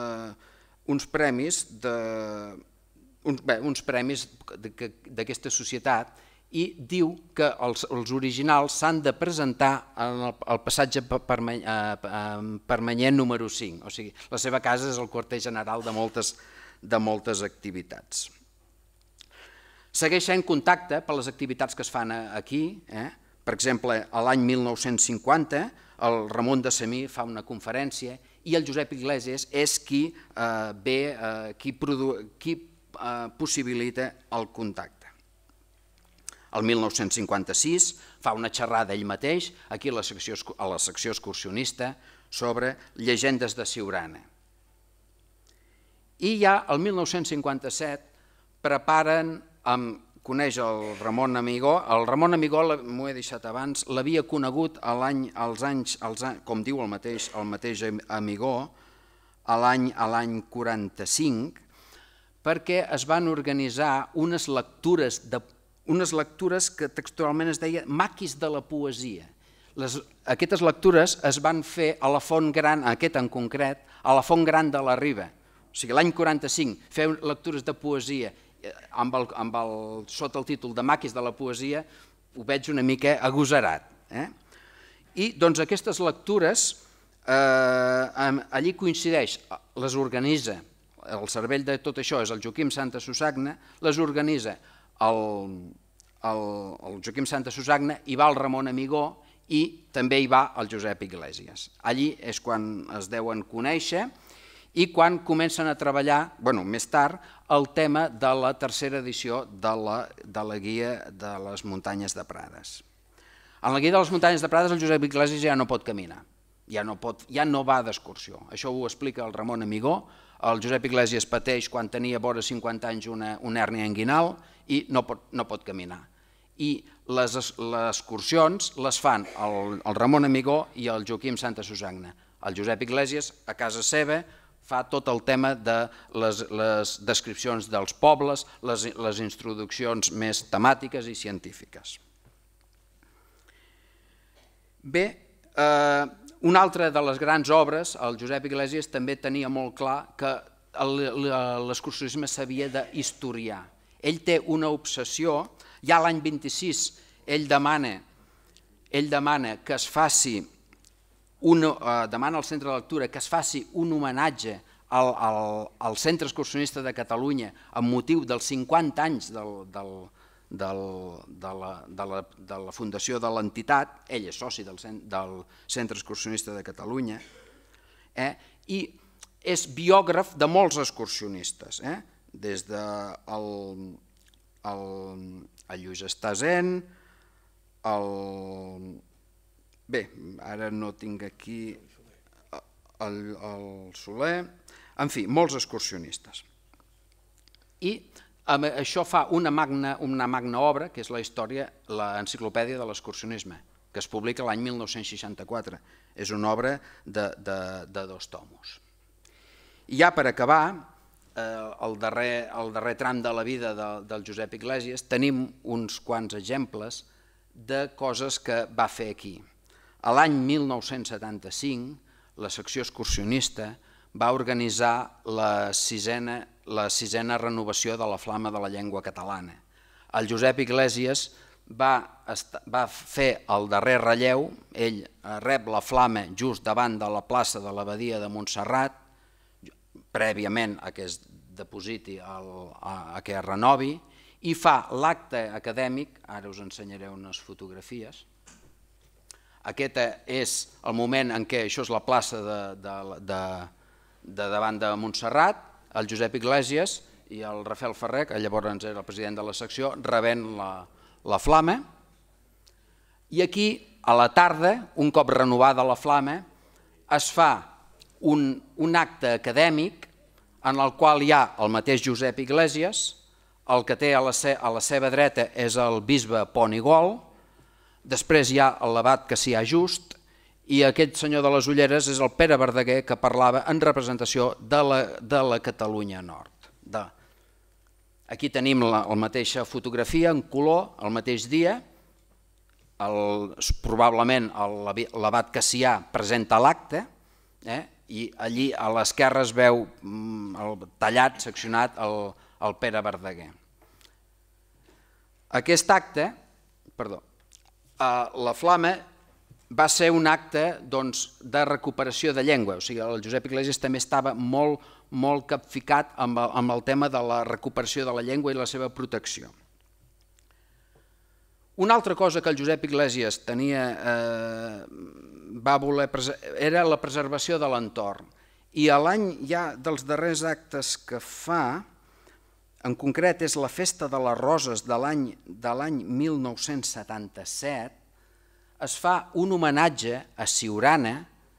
C: d'aquesta societat, i diu que els originals s'han de presentar al passatge Permanyer número 5. O sigui, la seva casa és el quarter general de moltes activitats. Segueix sent contacte per les activitats que es fan aquí. Per exemple, l'any 1950 el Ramon de Semir fa una conferència i el Josep Iglesias és qui possibilita el contacte. El 1956 fa una xerrada ell mateix, aquí a la secció excursionista, sobre llegendes de Siurana. I ja el 1957 coneix el Ramon Amigó. El Ramon Amigó, m'ho he deixat abans, l'havia conegut com diu el mateix Amigó, l'any 45, perquè es van organitzar unes lectures que textualment es deia maquis de la poesia. Aquestes lectures es van fer a la Font Gran, aquest en concret, a la Font Gran de la Riba. O sigui, l'any 45 fer lectures de poesia sota el títol de maquis de la poesia ho veig una mica agosarat. I doncs aquestes lectures allí coincideix, les organitza, el cervell de tot això és el Joaquim Santasusagna, les organitza el Joaquim Santasusagna, hi va el Ramon Amigó i també hi va el Josep Iglesias. Allí és quan es deuen conèixer i quan comencen a treballar, més tard, el tema de la tercera edició de la Guia de les Muntanyes de Prades. En la Guia de les Muntanyes de Prades el Josep Iglesias ja no pot caminar, ja no va d'excursió. Això ho explica el Ramon Amigó. El Josep Iglesias pateix quan tenia vora 50 anys una hèrnia inguinal i no pot caminar. I les excursions les fan el Ramon Amigó i el Joaquim Santasusagna. El Josep Iglesias, a casa seva, fa tot el tema de les descripcions dels pobles, les introduccions més temàtiques i científiques. Bé, una altra de les grans obres, el Josep Iglesias també tenia molt clar que l'excursionisme s'havia d'historiar. Ell té una obsessió, ja l'any 26 ell demana que es faci demana al centre de lectura que es faci un homenatge al Centre Excursionista de Catalunya amb motiu dels 50 anys de la fundació de l'entitat. Ell és soci del Centre Excursionista de Catalunya i és biògraf de molts excursionistes, des del Lluís Estasen, bé, ara no tinc aquí el Soler, en fi, molts excursionistes. I això fa una magna obra, que és la història, l'enciclopèdia de l'excursionisme, que es publica l'any 1964. És una obra de 2 tomos. I ja per acabar, el darrer tram de la vida del Josep Iglesias, tenim uns quants exemples de coses que va fer aquí. L'any 1975, la secció excursionista va organitzar la 6a renovació de la Flama de la Llengua Catalana. El Josep Iglesias va fer el darrer relleu, ell rep la Flama just davant de la plaça de l'Abadia de Montserrat, prèviament a que es depositi, a que es renovi, i fa l'acte acadèmic, ara us ensenyaré unes fotografies. Aquest és el moment en què això és la plaça de davant de Montserrat, el Josep Iglesias i el Rafael Ferrer, que llavors era el president de la secció, rebent la Flama. I aquí, a la tarda, un cop renovada la Flama, es fa un acte acadèmic en el qual hi ha el mateix Josep Iglesias, el que té a la seva dreta és el bisbe Ponigol, després hi ha l'abat Cassià Just i aquest senyor de les ulleres és el Pere Verdaguer, que parlava en representació de la Catalunya Nord. Aquí tenim la mateixa fotografia en color, el mateix dia, probablement l'abat Cassià presenta l'acte i allí a l'esquerra es veu tallat, seccionat el Pere Verdaguer. Aquest acte, la Flama va ser un acte de recuperació de llengua, o sigui, el Josep Iglesias també estava molt capficat amb el tema de la recuperació de la llengua i la seva protecció. Una altra cosa que el Josep Iglesias va voler era la preservació de l'entorn, i l'any ja dels darrers actes que fa, en concret és la Festa de les Roses de l'any 1977, es fa un homenatge a Siurana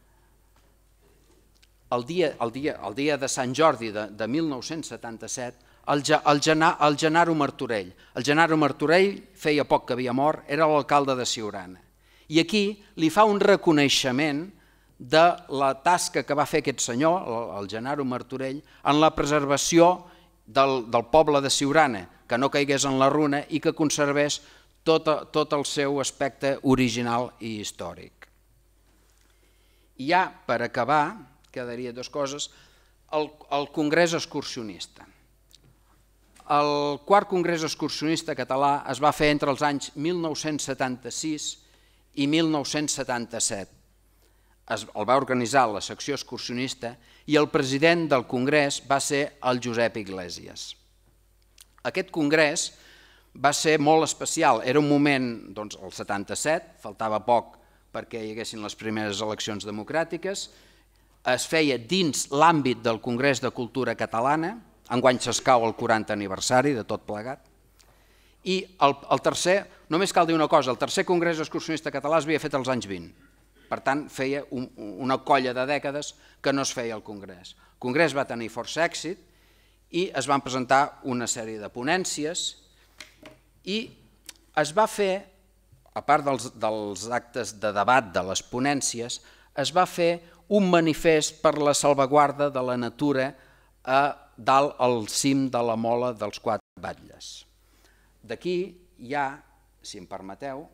C: el dia de Sant Jordi de 1977 al Genaro Martorell. El Genaro Martorell feia poc que havia mort, era l'alcalde de Siurana. I aquí li fa un reconeixement de la tasca que va fer aquest senyor, el Genaro Martorell, en la preservació del poble de Siurana, que no caigués en la runa i que conservés tot el seu aspecte original i històric. I ja per acabar, quedaria 2 coses, el Congrés Excursionista. El 4è Congrés Excursionista català es va fer entre els anys 1976 i 1977. El va organitzar la secció excursionista i el president del congrés va ser el Josep Iglesias. Aquest congrés va ser molt especial, era un moment, doncs, el 77, faltava poc perquè hi haguessin les primeres eleccions democràtiques, es feia dins l'àmbit del Congrés de Cultura Catalana, enguany s'escau el 40 aniversari de tot plegat, i el tercer, només cal dir una cosa, el tercer Congrés Excursionista català es havia fet als anys 20, per tant feia una colla de dècades que no es feia el Congrés. El Congrés va tenir força èxit i es van presentar una sèrie de ponències i es va fer, a part dels actes de debat de les ponències, es va fer un manifest per la salvaguarda de la natura a dalt al cim de la mola dels 4 batlles. D'aquí hi ha, si em permeteu,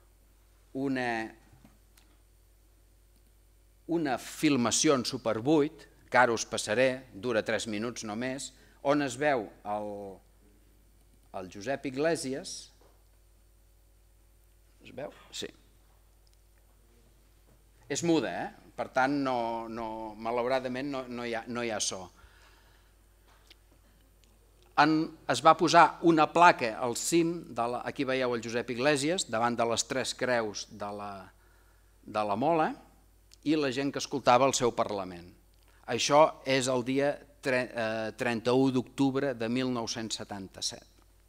C: una filmació en Super 8, que ara us passaré, dura 3 minuts només, on es veu el Josep Iglesias. Es veu? Sí. És muda, per tant, malauradament no hi ha so. Es va posar una placa al cim, aquí veieu el Josep Iglesias, davant de les 3 creus de la Mola, i la gent que escoltava el seu Parlament. Això és el dia 31 d'octubre de 1977.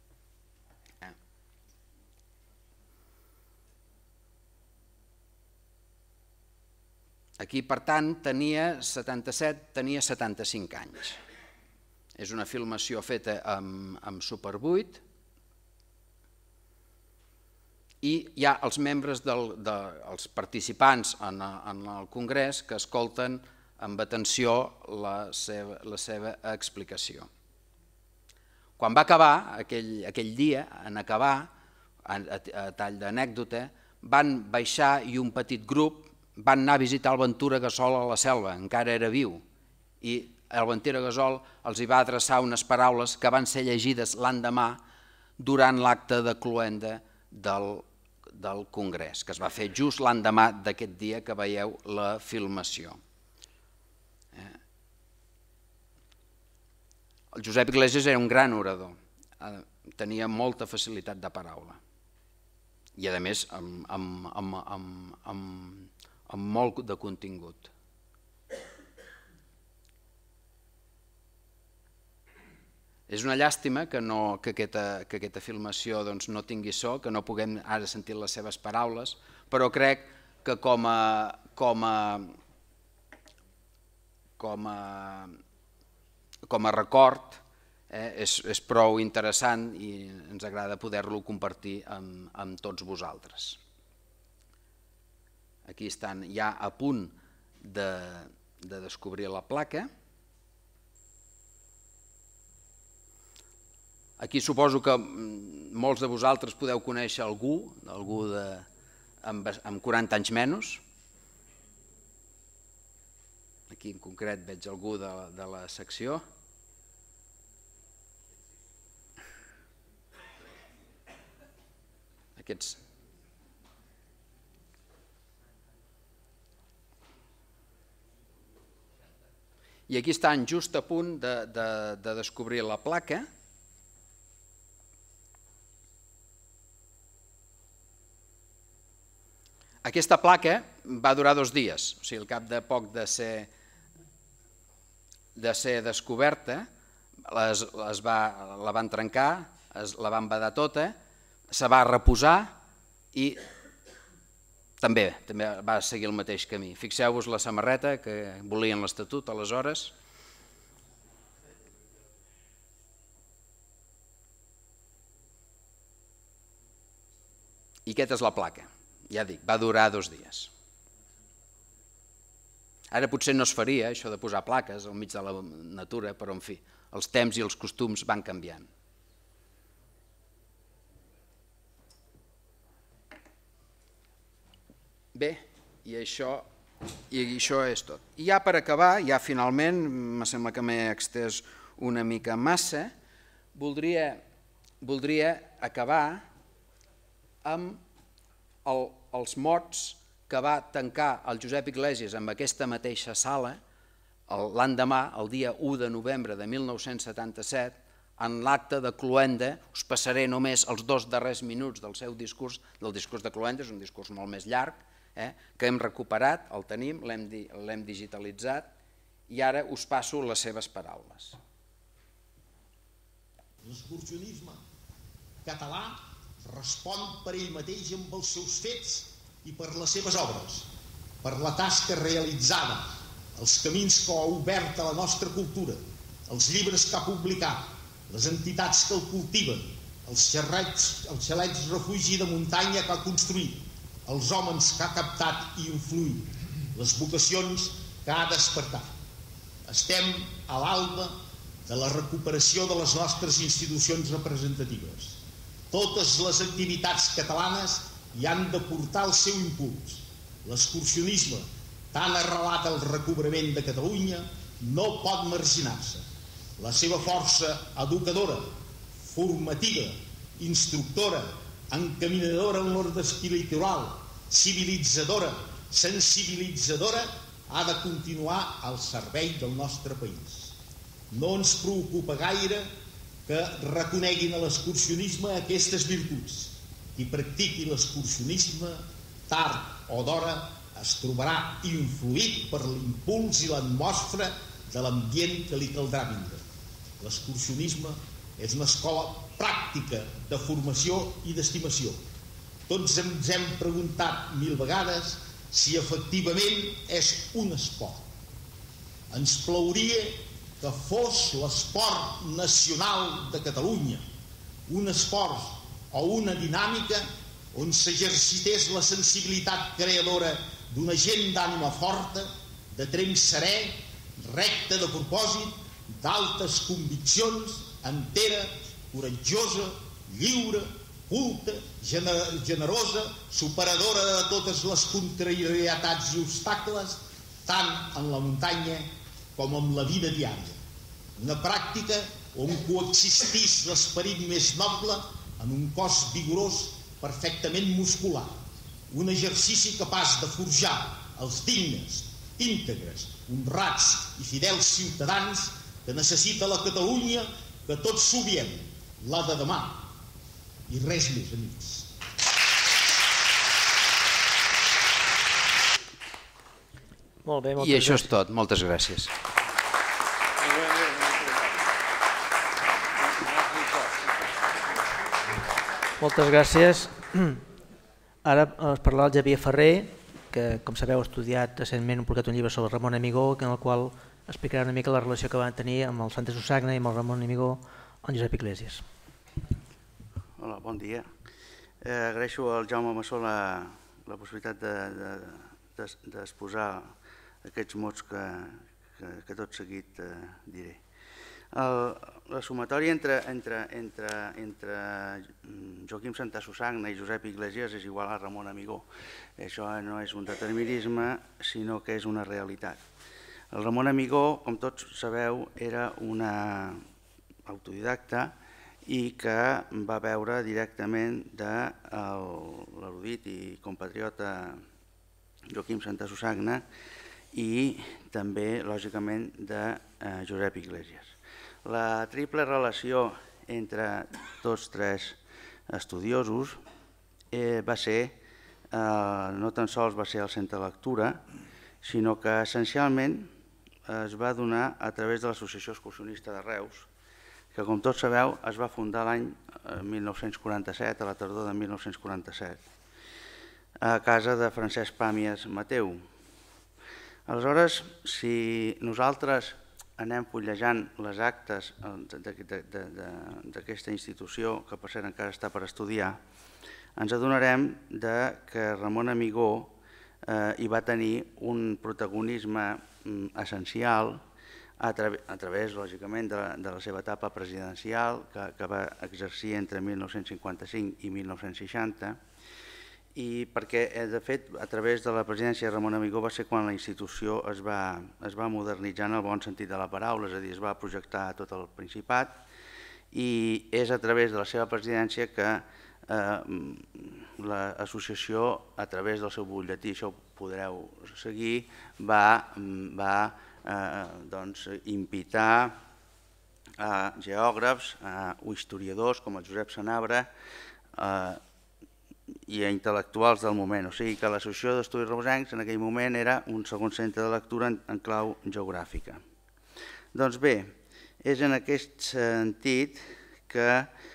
C: Aquí, per tant, tenia 75 anys. És una filmació feta amb Super 8 i hi ha els membres, els participants en el Congrés que escolten amb atenció la seva explicació. Quan va acabar, aquell dia, en acabar, a tall d'anècdota, van baixar i un petit grup van anar a visitar el Ventura Gasol a la Selva, encara era viu, i el Ventura Gasol els hi va adreçar unes paraules que van ser llegides l'endemà durant l'acte de cloenda del Congrés, que es va fer just l'endemà d'aquest dia que veieu la filmació. El Josep Iglesias era un gran orador, tenia molta facilitat de paraula i, a més, amb molt de contingut. És una llàstima que aquesta filmació no tingui so, que no puguem ara sentir les seves paraules, però crec que com a record és prou interessant i ens agrada poder-lo compartir amb tots vosaltres. Aquí estan ja a punt de descobrir la placa. Aquí suposo que molts de vosaltres podeu conèixer algú amb 40 anys menys. Aquí en concret veig algú de la secció. Aquests. I aquí estan just a punt de descobrir la placa. Aquesta placa va durar 2 dies, o sigui, al cap de poc de ser descoberta, la van trencar, la van badar tota, se va reposar i també va seguir el mateix camí. Fixeu-vos la samarreta que volien l'Estatut aleshores. I aquesta és la placa. Ja dic, va durar 2 dies. Ara potser no es faria això de posar plaques al mig de la natura, però en fi, els temps i els costums van canviant. Bé, i això és tot. I ja per acabar, ja finalment, em sembla que m'he extès una mica massa, voldria acabar amb els mots que va tancar el Josep Iglesias amb aquesta mateixa sala l'endemà, el dia 1 de novembre de 1977, en l'acte de cloenda. Us passaré només els 2 darrers minuts del seu discurs, del discurs de cloenda, és un discurs molt més llarg, que hem recuperat, el tenim, l'hem digitalitzat, i ara us passo les seves paraules.
D: L'excursionisme català respon per ell mateix amb els seus fets i per les seves obres, per la tasca realitzada, els camins que ha obert a la nostra cultura, els llibres que ha publicat, les entitats que el cultiven, els xalets refugi de muntanya que ha construït, els homes que ha captat i influït, les vocacions que ha despertat. Estem a l'alba de la recuperació de les nostres institucions representatives. Totes les activitats catalanes hi han de portar el seu impuls. L'excursionisme, tan arrelat al recobrament de Catalunya, no pot marginar-se. La seva força educadora, formativa, instructora, encaminadora en l'ordre espiritual, civilitzadora, sensibilitzadora ha de continuar al servei del nostre país. No ens preocupa gaire que reconeguin a l'excursionisme aquestes virtuts. Qui practiqui l'excursionisme, tard o d'hora, es trobarà influït per l'impuls i l'atmosfera de l'ambient que li caldrà viure. L'excursionisme és una escola pràctica de formació i d'estimació. Tots ens hem preguntat 1000 vegades si efectivament és un esport. Ens plauria que fos l'esport nacional de Catalunya, un esport o una dinàmica on s'exercités la sensibilitat creadora d'una gent d'ànima forta, de tremp serè, recta de propòsit, d'altes conviccions, entera, coratjosa, lliure, culta, generosa, superadora de totes les contrarietats i obstacles, tant en la muntanya com en la vida diària. Una pràctica on coexistís l'esperit més noble en un cos vigorós perfectament muscular. Un exercici capaç de forjar els dignes, íntegres, honrats i fidels ciutadans que necessita la Catalunya que tots sobiem, la de demà. I res més, amics.
A: Molt bé,
C: I això és tot. Moltes gràcies.
A: Moltes gràcies. Ara ens parlarà el Xavier Ferrer, que, com sabeu, ha estudiat recentment, ha publicat un llibre sobre Ramon Amigó, en el qual explicarà una mica la relació que van tenir amb el Santa Susanna i amb el Ramon Amigó, el Josep Iglesias.
E: Hola, bon dia. Agraeixo al Jaume Massó la possibilitat d'exposar aquests mots que tot seguit diré. La sumatòria entre Joaquim Santasusagna i Josep Iglesias és igual a Ramon Amigó. Això no és un determinisme, sinó que és una realitat. El Ramon Amigó, com tots sabeu, era una autodidacta i que va veure directament de l'erudit i compatriota Joaquim Santasusagna i també, lògicament, de Josep Iglesias. La triple relació entre tots tres estudiosos va ser, no tan sols va ser el centre de lectura, sinó que essencialment es va donar a través de l'Associació Excursionista de Reus, que com tots sabeu es va fundar l'any 1947, a la tardor de 1947, a casa de Francesc Pàmies Mateu. Aleshores, si nosaltres anem fullejant les actes d'aquesta institució, que per cert encara està per estudiar, ens adonarem que Ramon Amigó hi va tenir un protagonisme essencial a través, lògicament, de la seva etapa presidencial, que va exercir entre 1955 i 1960, i perquè, de fet, a través de la presidència de Ramon Amigó va ser quan la institució es va modernitzar en el bon sentit de la paraula, és a dir, es va projectar a tot el Principat, i és a través de la seva presidència que l'associació, a través del seu butlletí, això ho podreu seguir, va invitar a geògrafs, a historiadors com el Josep Sanabra, i a intel·lectuals del moment. O sigui que l'Associació d'Estudis Reusencs en aquell moment era un segon centre de lectura en clau geogràfica. Doncs bé, és en aquest sentit que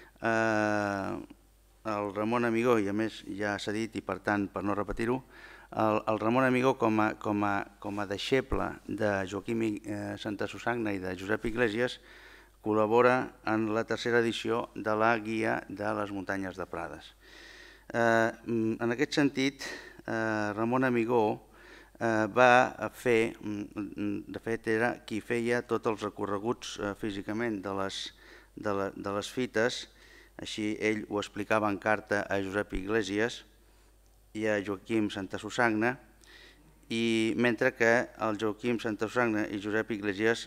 E: el Ramon Amigó, i a més ja s'ha dit i per tant, per no repetir-ho, el Ramon Amigó com a deixeble de Joaquim Santasusagna i de Josep Iglesias col·labora en la tercera edició de la Guia de les Muntanyes de Prades. En aquest sentit, Ramon Amigó va fer, de fet era qui feia tots els recorreguts físicament de les fites, així ell ho explicava en carta a Josep Iglesias i a Joaquim Santasusagna, i mentre que el Joaquim Santasusagna i Josep Iglesias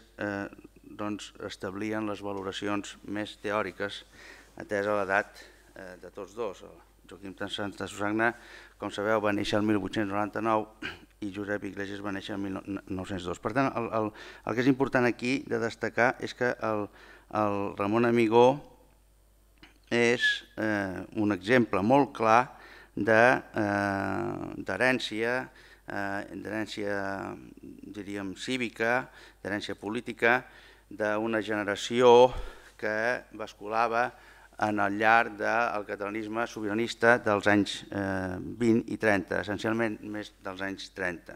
E: establien les valoracions més teòriques atesa l'edat de tots dos. Joaquim Santa Susanna, com sabeu, va néixer el 1899 i Josep Iglesias va néixer el 1902. Per tant, el que és important aquí de destacar és que el Ramon Amigó és un exemple molt clar d'herència, diríem, cívica, d'herència política, d'una generació que basculava en el llarg del catalanisme sobiranista dels anys 20 i 30, essencialment més dels anys 30.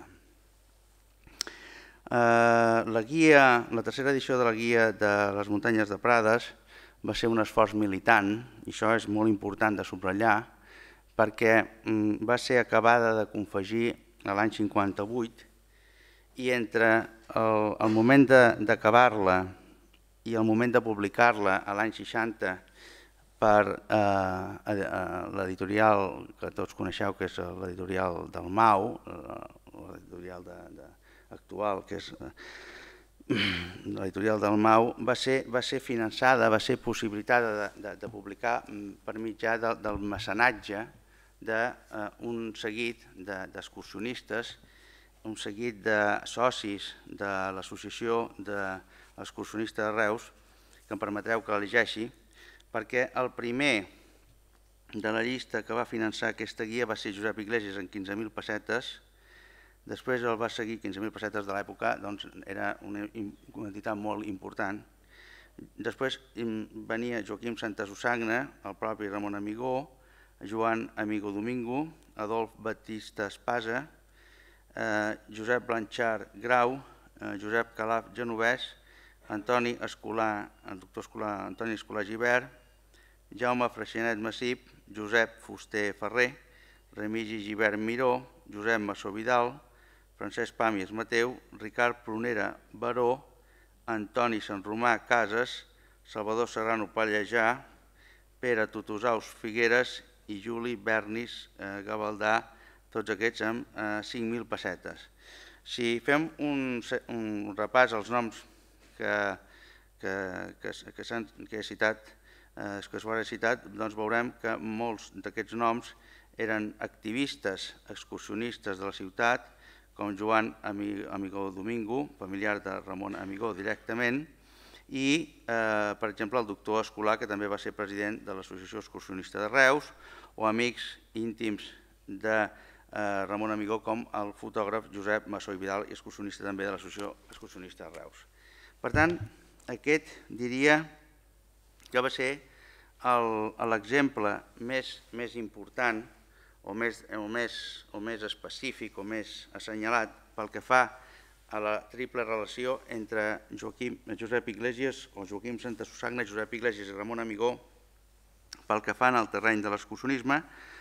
E: La tercera edició de la Guia de les Muntanyes de Prades va ser un esforç militant, i això és molt important de subratllar, perquè va ser acabada de confegir l'any 58 i entre el moment d'acabar-la i el moment de publicar-la a l'any 60 per l'editorial que tots coneixeu, que és l'editorial del MAU, l'editorial actual, que és l'editorial del MAU, va ser finançada, va ser possibilitada de publicar per mitjà del mecenatge d'un seguit d'excursionistes, un seguit de socis de l'Associació d'Excursionistes de Reus, que em permetreu que l'elegeixi, perquè el primer de la llista que va finançar aquesta guia va ser Josep Iglesias amb 15.000 pessetes, després el va seguir 15.000 pessetes de l'època, doncs era una quantitat molt important. Després venia Joaquim Santa Susanna, el propi Ramon Amigó, Joan Amigo Domingo, Adolf Batista Espasa, Josep Blanchard Grau, Josep Calaf Genovès, Antoni Escolà, el doctor Antoni Escolà Gibert, Jaume Freixenet Massip, Josep Fuster Ferrer, Remigi Gibert Miró, Josep Massó Vidal, Francesc Pàmies Mateu, Ricard Prunera Baró, Antoni Sant Romà Casas, Salvador Serrano Pallejà, Pere Tutusaus Figueres i Juli Bernis Gavaldà, tots aquests amb 5.000 pessetes. Si fem un repàs als noms que he citat, que es va citat, doncs veurem que molts d'aquests noms eren activistes excursionistes de la ciutat, com Joan Amigó Domingo, familiar de Ramon Amigó directament, i, per exemple, el doctor Escolà, que també va ser president de l'Associació Excursionista de Reus, o amics íntims de Ramon Amigó, com el fotògraf Josep Massó i Vidal, i excursionista també de l'Associació Excursionista de Reus. Per tant, aquest diria que va ser l'exemple més important o més específic o més assenyalat pel que fa a la triple relació entre Josep Iglesias o Joaquim Santa Susanna, Josep Iglesias i Ramon Amigó pel que fa al terreny de l'excursionisme.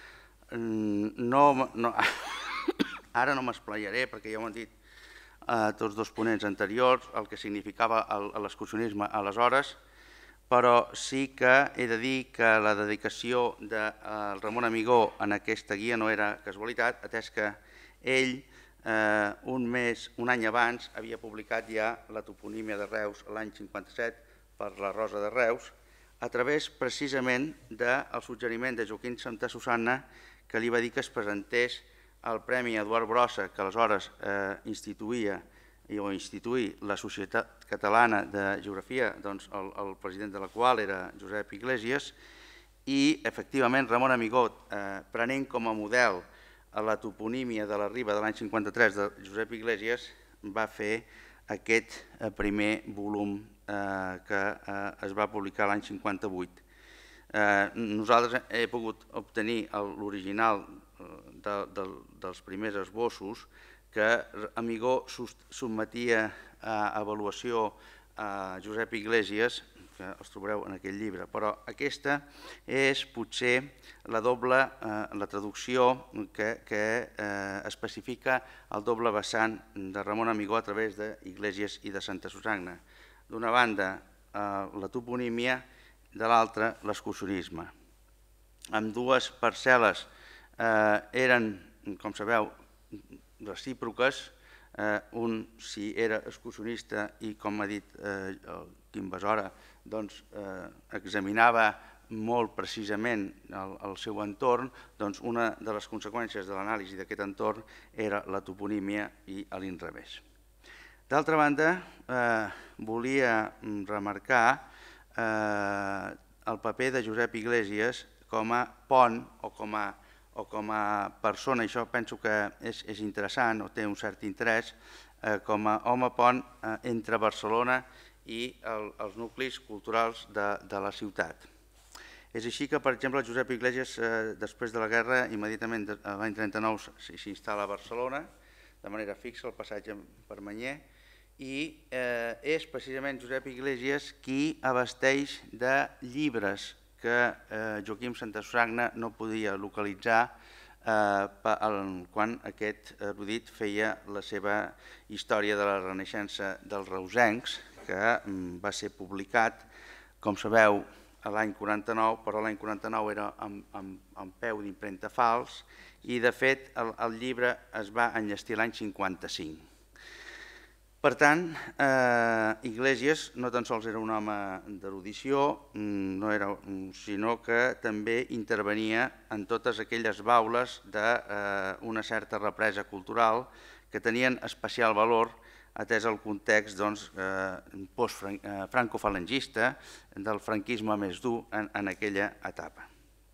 E: Ara no m'esplaiaré, perquè ja ho han dit tots dos ponents anteriors, el que significava l'excursionisme aleshores, però sí que he de dir que la dedicació del Ramon Amigó en aquesta guia no era casualitat, atès que ell un any abans havia publicat ja la toponímia de Reus l'any 57 per la Rosa de Reus, a través precisament del suggeriment de Joaquim Santa Susanna, que li va dir que es presentés al Premi Eduard Brossa, que aleshores instituí la Societat Catalana de Geografia, doncs el president de la qual era Josep Iglesias, i efectivament Ramon Amigó, prenent com a model la toponímia de la Riba de l'any 53 de Josep Iglesias, va fer aquest primer volum que es va publicar l'any 58. Nosaltres he pogut obtenir l'original dels primers esbossos que Amigó sotmetia a avaluació a Josep Iglesias, que els trobareu en aquell llibre, però aquesta és potser la traducció que especifica el doble vessant de Ramon Amigó a través d'Iglesias i de Santa Susanna. D'una banda, la toponímia, de l'altra, l'excursionisme. Ambdues parcel·les eren, com sabeu, recíproques. Un, si era excursionista i, com ha dit Quim Besora, examinava molt precisament el seu entorn, doncs una de les conseqüències de l'anàlisi d'aquest entorn era la toponímia i l'inrevés. D'altra banda, volia remarcar el paper de Josep Iglesias com a pont o com a persona, i això penso que és interessant o té un cert interès, com a home pont entre Barcelona i els nuclis culturals de la ciutat. És així que, per exemple, Josep Iglesias, després de la guerra, immediatament l'any 39 s'instal·la a Barcelona, de manera fixa, al passatge Permanyer, i és precisament Josep Iglesias qui abasteix de llibres que Joaquim Santasusagna no podia localitzar quan aquest erudit feia la seva història de la Renaixença dels reusencs, que va ser publicat, com sabeu, l'any 49, però l'any 49 era amb peu d'impremta fals i, de fet, el llibre es va enllestir l'any 55. Per tant, Iglesias no tan sols era un home d'erudició, sinó que també intervenia en totes aquelles baules d'una certa represa cultural que tenien especial valor atès el context franco-falangista del franquisme més dur en aquella etapa.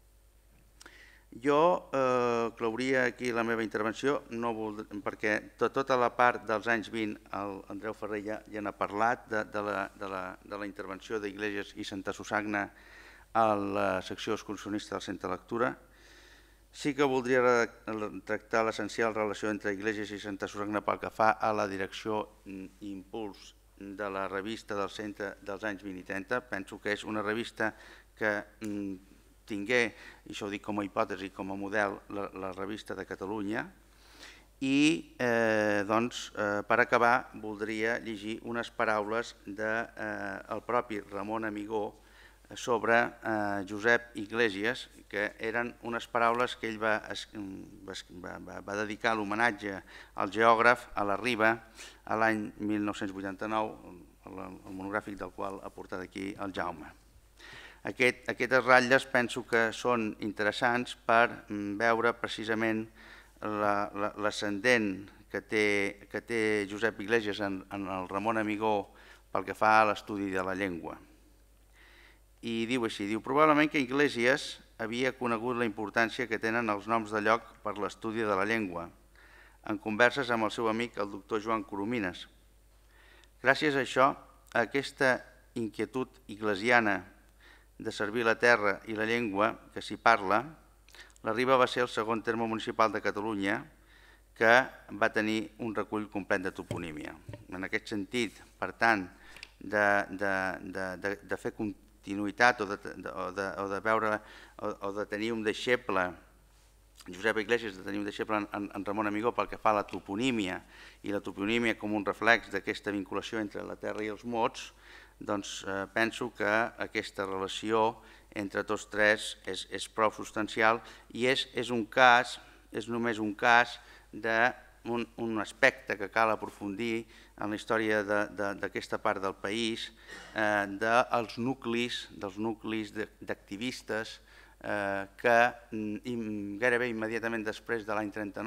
E: Jo clauria aquí la meva intervenció perquè tota la part dels anys 20 l'Andreu Ferrer ja n'ha parlat de la intervenció d'Iglesias i Santasusagna a la secció excursionista del Centre de Lectura. Sí que voldria tractar l'essencial relació entre Iglesias i Santasusagna pel que fa a la direcció i impuls de la revista del centre dels anys 20 i 30. Penso que és una revista que tingué, i això ho dic com a hipòtesi, com a model, la revista de Catalunya. I, per acabar, voldria llegir unes paraules del propi Ramon Amigó sobre Josep Iglesias, que eren unes paraules que ell va dedicar a l'homenatge al geògraf a la Riba l'any 1989, el monogràfic del qual ha portat aquí el Jaume. Aquestes ratlles penso que són interessants per veure precisament l'ascendent que té Josep Iglesias en el Ramon Amigó pel que fa a l'estudi de la llengua. I diu així, probablement que Iglesias havia conegut la importància que tenen els noms de lloc per l'estudi de la llengua, en converses amb el seu amic, el doctor Joan Coromines. Gràcies a això, a aquesta inquietud iglesiana de servir la terra i la llengua que s'hi parla, la Riba va ser el segon terme municipal de Catalunya que va tenir un recull complet de toponímia. En aquest sentit, per tant, de fer continuïtat o de veure o de tenir un deixeble, Josep Iglesias, de tenir un deixeble en Ramon Amigó pel que fa a la toponímia i la toponímia com un reflex d'aquesta vinculació entre la terra i els mots, doncs penso que aquesta relació entre tots tres és prou substancial i és només un cas d'un aspecte que cal aprofundir en la història d'aquesta part del país, dels nuclis d'activistes que gairebé immediatament després de l'any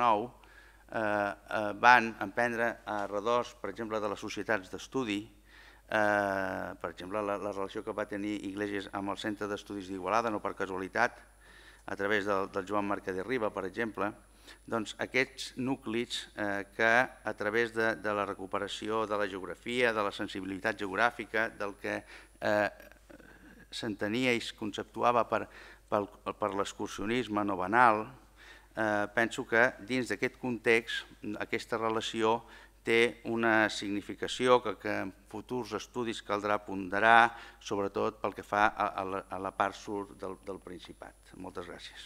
E: 39 van emprendre a redós, per exemple, de les societats d'estudi, per exemple, la relació que va tenir Iglesias amb el Centre d'Estudis d'Igualada, no per casualitat, a través del Joan Mercader Riba, per exemple, doncs aquests nuclis que a través de la recuperació de la geografia, de la sensibilitat geogràfica, del que s'entenia i es conceptuava per l'excursionisme no banal, penso que dins d'aquest context aquesta relació té una significació que en futurs estudis caldrà ponderar, sobretot pel que fa a la part sud del Principat. Moltes gràcies.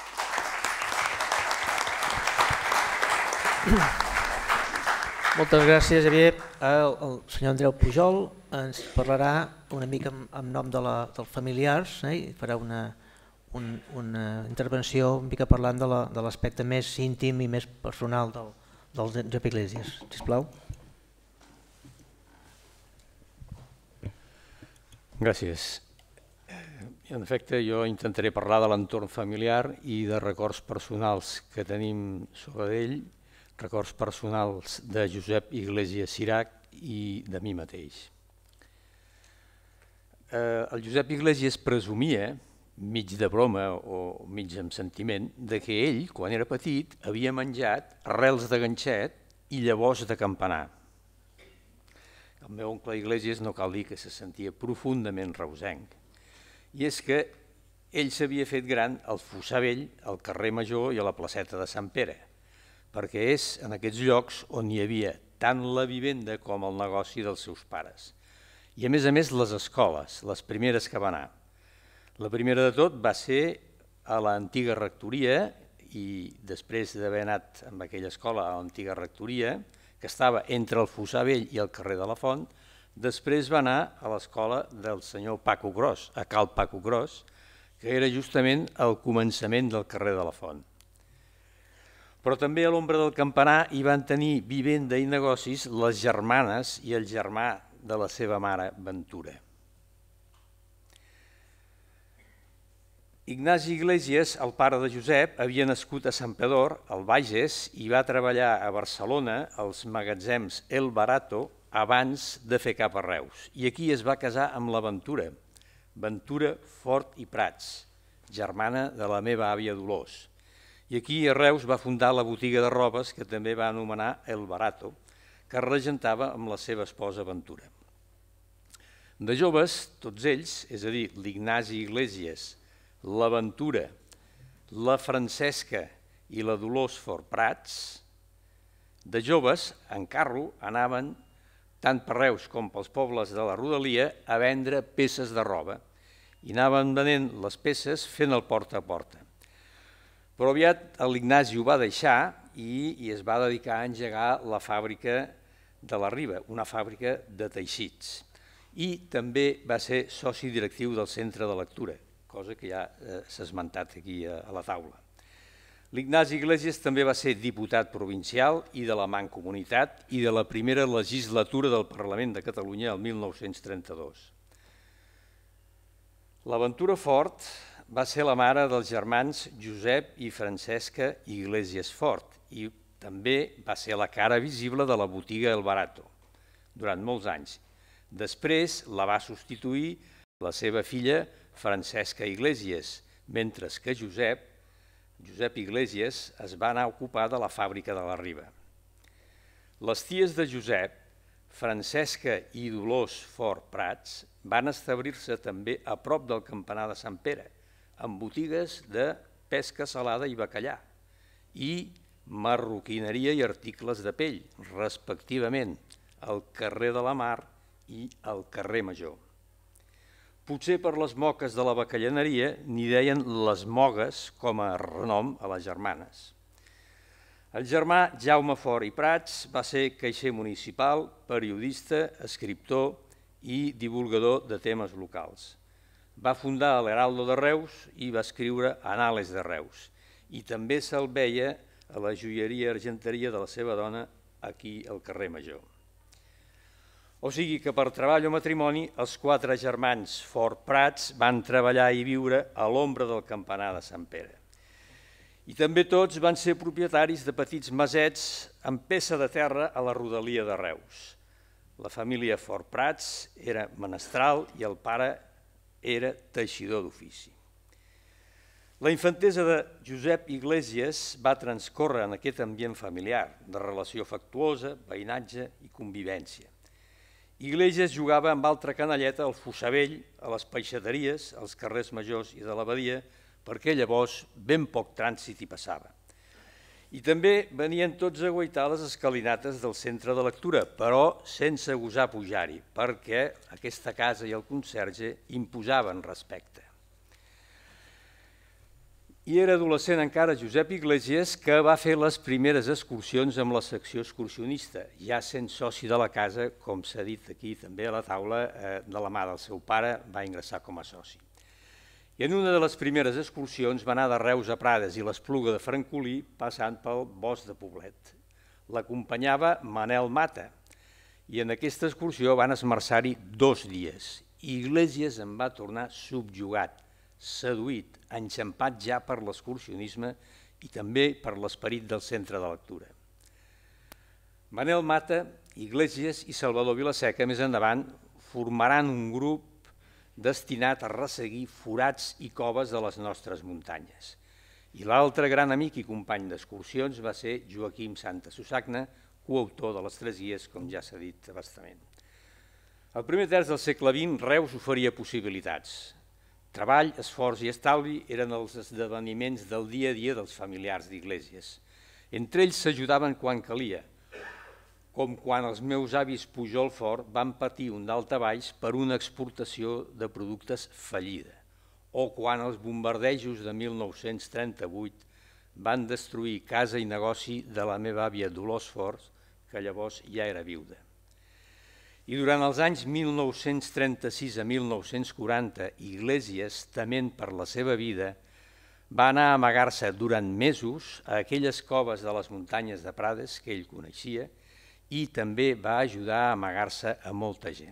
A: Moltes gràcies, Xavier. El senyor Andreu Pujol ens parlarà una mica en nom dels familiars i farà una intervenció una mica parlant de l'aspecte més íntim i més personal del Josep Iglesias. Sisplau.
F: Gràcies. En efecte, jo intentaré parlar de l'entorn familiar i de records personals que tenim sobre ell, records personals de Josep Iglesias Cirac i de mi mateix. El Josep Iglesias presumia, mig de broma o mig amb sentiment, de que ell, quan era petit, havia menjat arrels de ganxet i llavors de campanar. El meu oncle Iglesias no cal dir que se sentia profundament reusenc. I és que ell s'havia fet gran al Fossar Vell, al carrer Major i a la placeta de Sant Pere, perquè és en aquests llocs on hi havia tant la vivenda com el negoci dels seus pares. I a més, les escoles, les primeres que va anar. La primera de tot va ser a l'antiga rectoria i després d'haver anat amb aquella escola a l'antiga rectoria, que estava entre el Fossar Vell i el carrer de la Font, després va anar a l'escola del senyor Paco Gros, a Cal Paco Gros, que era justament al començament del carrer de la Font. Però també a l'ombra del campanar hi van tenir vivenda i negocis les germanes i el germà de la seva mare Ventura. Ignasi Iglesias, el pare de Josep, havia nascut a Santpedor, al Bages, i va treballar a Barcelona als magatzems El Barato abans de fer cap a Reus. I aquí es va casar amb la Ventura, Ventura Fort i Prats, germana de la meva àvia Dolors. I aquí a Reus va fundar la botiga de robes que també va anomenar El Barato, que regentava amb la seva esposa Ventura. De joves, tots ells, és a dir, l'Ignasi Iglesias, la Ventura, la Francesca i la Dolors Fort Prats, de joves, en carro, anaven tant per Reus com pels pobles de la rodalia a vendre peces de roba i anaven venent les peces fent el porta a porta. Però aviat l'Ignasi ho va deixar i es va dedicar a engegar la fàbrica de la Riba, una fàbrica de teixits. I també va ser soci directiu del Centre de Lectura, cosa que ja s'ha esmentat aquí a la taula. L'Ignasi Iglesias també va ser diputat provincial i de la Mancomunitat i de la primera legislatura del Parlament de Catalunya el 1932. La Ventura Fort va ser la mare dels germans Josep i Francesca Iglesias Fort i també va ser la cara visible de la botiga El Barato durant molts anys. Després la va substituir la seva filla Francesca Iglesias, mentre que Josep Iglesias es va anar a ocupar de la fàbrica de la Riba. Les ties de Josep, Francesca i Dolors Fort Prats, van establir-se també a prop del campanar de Sant Pere, amb botigues de pesca salada i bacallà, i marroquineria i articles de pell, respectivament, al carrer de la Mar i al carrer Major. Potser per les moques de la bacallaneria n'hi deien les mogues com a renom a les germanes. El germà Jaume Fort i Prats va ser caixer municipal, periodista, escriptor i divulgador de temes locals. Va fundar l'Heraldo de Reus i va escriure Anales de Reus i també se'l veia a la joieria argenteria de la seva dona aquí al carrer Major. O sigui que per treball o matrimoni els 4 germans Fort Prats van treballar i viure a l'ombra del campanar de Sant Pere. I també tots van ser propietaris de petits masets amb peça de terra a la rodalia de Reus. La família Fort Prats era menestral i el pare era teixidor d'ofici. La infantesa de Josep Iglesias va transcórrer en aquest ambient familiar, de relació afectuosa, veïnatge i convivència. Iglesias jugava amb altra canalleta al Fossar Vell, a les peixateries, als carrers majors i de l'abadia, perquè llavors ben poc trànsit hi passava. I també venien tots a aguaitar les escalinates del centre de lectura, però sense gosar pujar-hi, perquè aquesta casa i el conserge imposaven respecte. I era adolescent encara Josep Iglesias que va fer les primeres excursions amb la secció excursionista, ja sent soci de la casa, com s'ha dit aquí també a la taula, de la mà del seu pare, va ingressar com a soci. I en una de les primeres excursions va anar de Reus a Prades i l'Espluga de Francolí passant pel Bosc de Poblet. L'acompanyava Manel Mata i en aquesta excursió van esmerçar-hi 2 dies. Iglesias en va tornar subjugat, seduït, enxampat ja per l'excursionisme i també per l'esperit del centre de lectura. Manel Mata, Iglesias i Salvador Vilaseca més endavant formaran un grup destinat a resseguir forats i coves de les nostres muntanyes. I l'altre gran amic i company d'excursions va ser Joaquim Santa Susagna, coautor de les 3 guies, com ja s'ha dit a bastament. Al primer terç del segle XX, Reus oferia possibilitats. Treball, esforç i estalvi eren els esdeveniments del dia a dia dels familiars d'Iglesias. Entre ells s'ajudaven quan calia, com quan els meus avis Pujol Fort van patir un daltabaix per una exportació de productes fallida, o quan els bombardejos de 1938 van destruir casa i negoci de la meva àvia Dolors Fort, que llavors ja era viuda. I durant els anys 1936 a 1940, Iglesias, tement per la seva vida, va anar a amagar-se durant mesos a aquelles coves de les muntanyes de Prades que ell coneixia i també va ajudar a amagar-se a molta gent.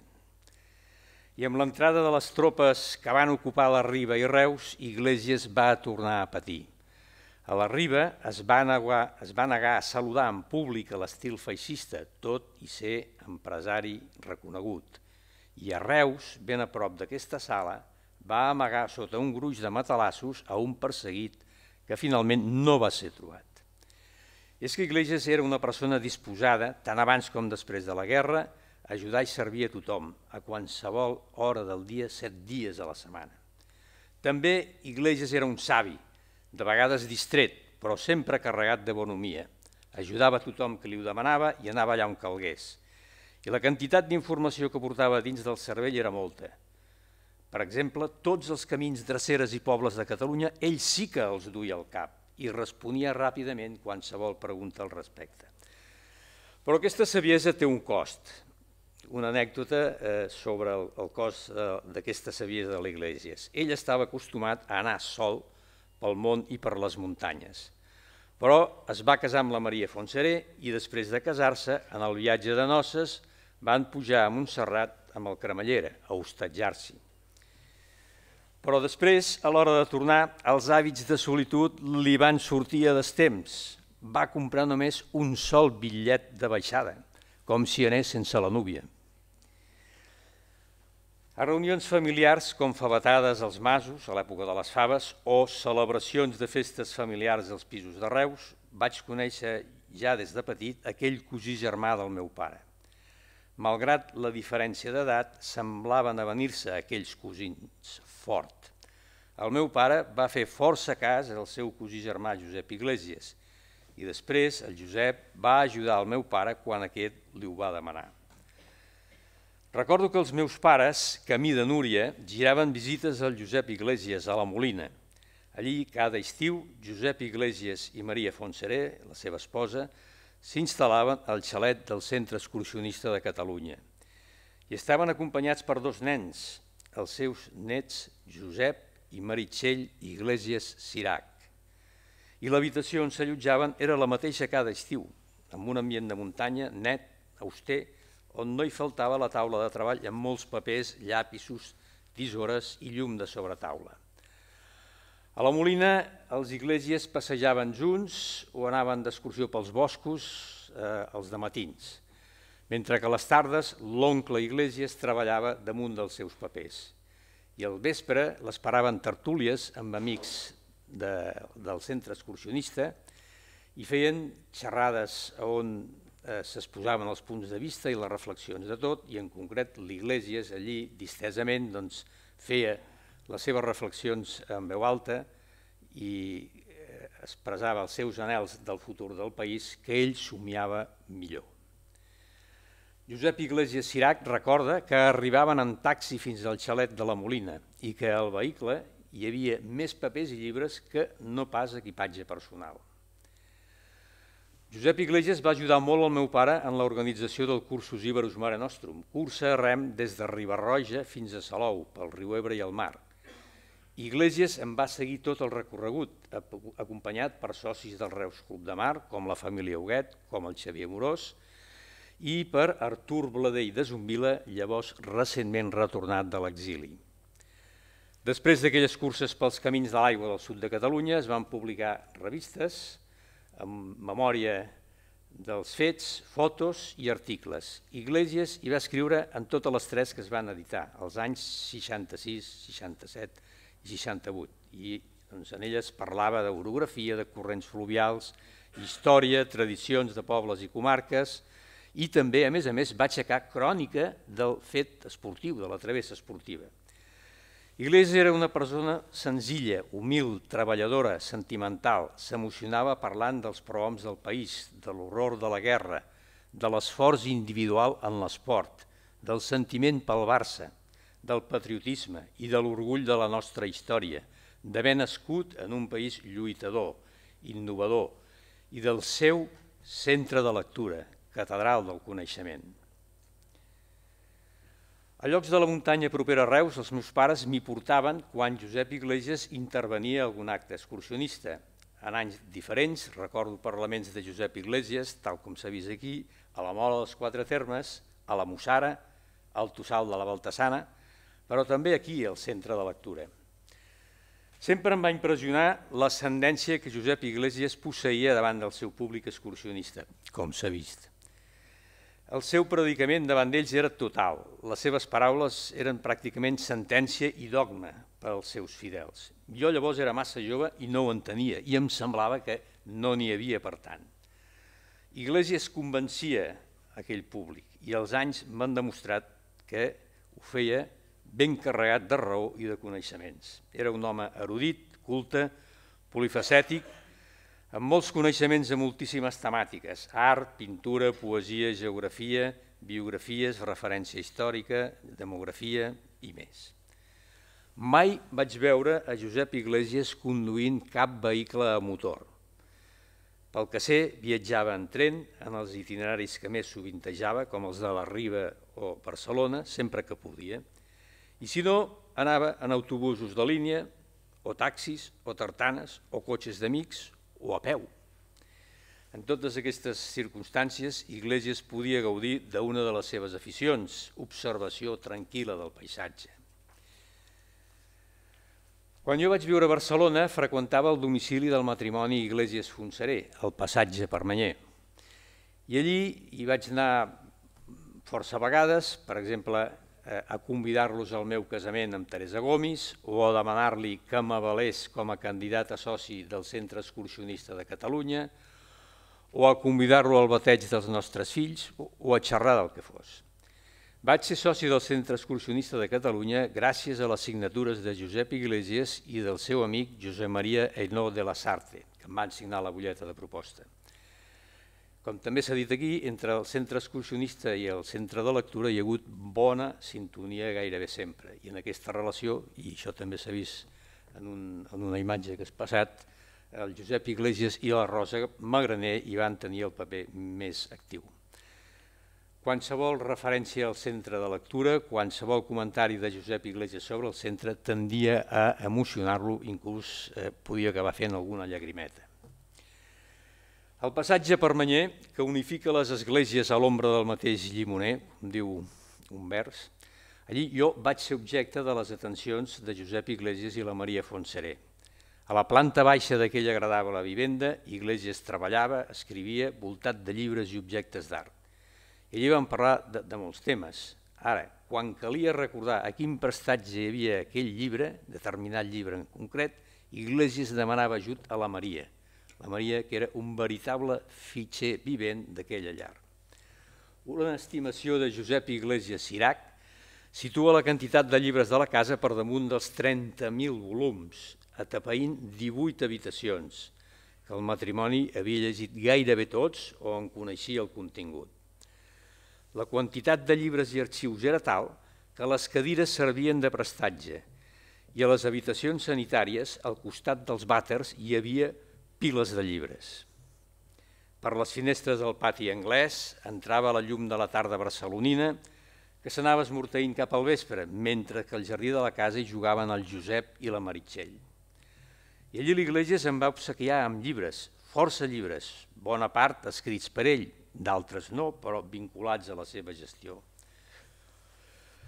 F: I amb l'entrada de les tropes que van ocupar la Riba i Reus, Iglesias va tornar a patir. A la Riba es va negar a saludar en públic a l'estil feixista, tot i ser empresari reconegut. I a Reus, ben a prop d'aquesta sala, va amagar sota un gruix de matalassos a un perseguit que finalment no va ser trobat. És que Iglesias era una persona disposada, tant abans com després de la guerra, a ajudar i servir a tothom, a qualsevol hora del dia, 7 dies a la setmana. També Iglesias era un savi, de vegades distret, però sempre carregat de bonomia. Ajudava a tothom que li ho demanava i anava allà on calgués. I la quantitat d'informació que portava dins del cervell era molta. Per exemple, tots els camins, dreceres i pobles de Catalunya, ell sí que els duia al cap i responia ràpidament qualsevol pregunta al respecte. Però aquesta saviesa té un cost. Una anècdota sobre el cost d'aquesta saviesa de l'Iglesias. Ell estava acostumat a anar sol pel món i per les muntanyes. Però es va casar amb la Maria Fontseré i després de casar-se, en el viatge de noces, van pujar a Montserrat amb el Cremallera, a hostatjar-s'hi. Però després, a l'hora de tornar, els hàbits de solitud li van sortir a destemps. Va comprar només un sol bitllet de baixada, com si anés sense la núvia. A reunions familiars com favetades als masos, a l'època de les faves, o celebracions de festes familiars als pisos de Reus, vaig conèixer ja des de petit aquell cosí germà del meu pare. Malgrat la diferència d'edat, semblaven avenir-se aquells cosins fort. El meu pare va fer força cas al seu cosí germà Josep Iglesias i després el Josep va ajudar el meu pare quan aquest li ho va demanar. Recordo que els meus pares, camí de Núria, giraven visites al Josep Iglesias a la Molina. Allí, cada estiu, Josep Iglesias i Maria Fontseré, la seva esposa, s'instal·laven al xalet del Centre Excursionista de Catalunya i estaven acompanyats per 2 nens, els seus nets Josep i Meritxell Iglesias Cirac. I l'habitació on s'allotjaven era la mateixa cada estiu, amb un ambient de muntanya net, auster, on no hi faltava la taula de treball amb molts papers, llapisos, tisores i llum de sobretaula. A la Molina, els Iglesias passejaven junts o anaven d'excursió pels boscos els dematins, mentre que a les tardes l'oncle Iglesias treballava damunt dels seus papers. I al vespre l'esperaven tertúlies amb amics del centre excursionista i feien xerrades on s'exposaven els punts de vista i les reflexions de tot, i en concret l'Iglesias allí distesament feia les seves reflexions en veu alta i expressava els seus anhels del futur del país que ell somiava millor. Josep Iglesias Cirac recorda que arribaven en taxi fins al xalet de la Molina i que al vehicle hi havia més papers i llibres que no pas equipatge personal. Josep Iglesias va ajudar molt al meu pare en l'organització del Cursus Iberus Mare Nostrum, cursa a rem des de Riba-roja fins a Salou, pel riu Ebre i el mar. Iglesias en va seguir tot el recorregut, acompanyat per socis del Reus Club de Mar, com la família Huguet, com el Xavier Morós, i per Artur Bladé i de Zumbila, llavors recentment retornat de l'exili. Després d'aquelles curses pels camins de l'aigua del sud de Catalunya es van publicar revistes amb memòria dels fets, fotos i articles. Iglesias hi va escriure en totes les 3 que es van editar, als anys 66, 67 i 68. I en elles parlava d'orografia, de corrents fluvials, història, tradicions de pobles i comarques, i també, a més, va aixecar crònica del fet esportiu, de la travessa esportiva. Iglesias era una persona senzilla, humil, treballadora, sentimental, s'emocionava parlant dels prohoms del país, de l'horror de la guerra, de l'esforç individual en l'esport, del sentiment pel Barça, del patriotisme i de l'orgull de la nostra història, d'haver nascut en un país lluitador, innovador, i del seu centre de lectura, catedral del coneixement. A llocs de la muntanya propera a Reus, els meus pares m'hi portaven quan Josep Iglesias intervenia a algun acte excursionista. En anys diferents, recordo parlaments de Josep Iglesias, tal com s'ha vist aquí, a la Mola dels Quatre Termes, a la Mussara, al Tossal de la Baltasana, però també aquí, al centre de lectura. Sempre em va impressionar l'ascendència que Josep Iglesias posseïa davant del seu públic excursionista, com s'ha vist. El seu predicament davant d'ells era total. Les seves paraules eren pràcticament sentència i dogma per als seus fidels. Jo llavors era massa jove i no ho entenia, i em semblava que no n'hi havia per tant. Iglesias convencia aquell públic, i els anys m'han demostrat que ho feia ben carregat de raó i de coneixements. Era un home erudit, culte, polifacètic, amb molts coneixements de moltíssimes temàtiques, art, pintura, poesia, geografia, biografies, referència històrica, demografia i més. Mai vaig veure a Josep Iglesias conduint cap vehicle a motor. Pel que sé, viatjava en tren en els itineraris que més sovintejava, com els de la Riba o Barcelona, sempre que podia, i si no, anava en autobusos de línia, o taxis, o tartanes, o cotxes d'amics, o a peu. En totes aquestes circumstàncies, Iglesias podia gaudir d'una de les seves aficions, observació tranquil·la del paisatge. Quan jo vaig viure a Barcelona, freqüentava el domicili del matrimoni Iglesias-Fontserè, al passatge Permanyer. I allí hi vaig anar força vegades, per exemple, a convidar-los al meu casament amb Teresa Gomis o a demanar-li que m'avalés com a candidat a soci del Centre Excursionista de Catalunya o a convidar-lo al bateig dels nostres fills o a xerrar del que fos. Vaig ser soci del Centre Excursionista de Catalunya gràcies a les signatures de Josep Iglesias i del seu amic Josep Maria Hainaut de la Sarte, que em van signar la butlleta de proposta. Com també s'ha dit aquí, entre el centre excursionista i el centre de lectura hi ha hagut bona sintonia gairebé sempre. I en aquesta relació, i això també s'ha vist en una imatge que has passat, el Josep Iglesias i la Rosa Magraner hi van tenir el paper més actiu. Qualsevol referència al centre de lectura, qualsevol comentari de Josep Iglesias sobre el centre tendia a emocionar-lo, inclús podia acabar fent alguna llagrimeta. El passatge Permanyer, que unifica les esglésies a l'ombra del mateix llimoner, com diu un vers, allí jo vaig ser objecte de les atencions de Josep Iglesias i la Maria Fontserè. A la planta baixa d'aquella agradable vivenda, Iglesias treballava, escrivia, voltat de llibres i objectes d'art. I allí vam parlar de molts temes. Ara, quan calia recordar a quin prestatge hi havia aquell llibre, determinat llibre en concret, Iglesias demanava ajut a la Maria, que era un veritable fitxer vivent d'aquella llar. Una estimació de Josep Iglesias Cirac situa la quantitat de llibres de la casa per damunt dels 30.000 volums, atapeint 18 habitacions, que el matrimoni havia llegit gairebé tots o en coneixia el contingut. La quantitat de llibres i arxius era tal que les cadires servien de prestatge i a les habitacions sanitàries, al costat dels vàters, hi havia piles de llibres. Per les finestres del pati anglès entrava la llum de la tarda barcelonina que s'anava esmorteint cap al vespre, mentre que al jardí de la casa hi jugaven el Josep i la Meritxell. I allí l'Iglesias em va obsequiar amb llibres, força llibres, bona part escrits per ell, d'altres no, però vinculats a la seva gestió.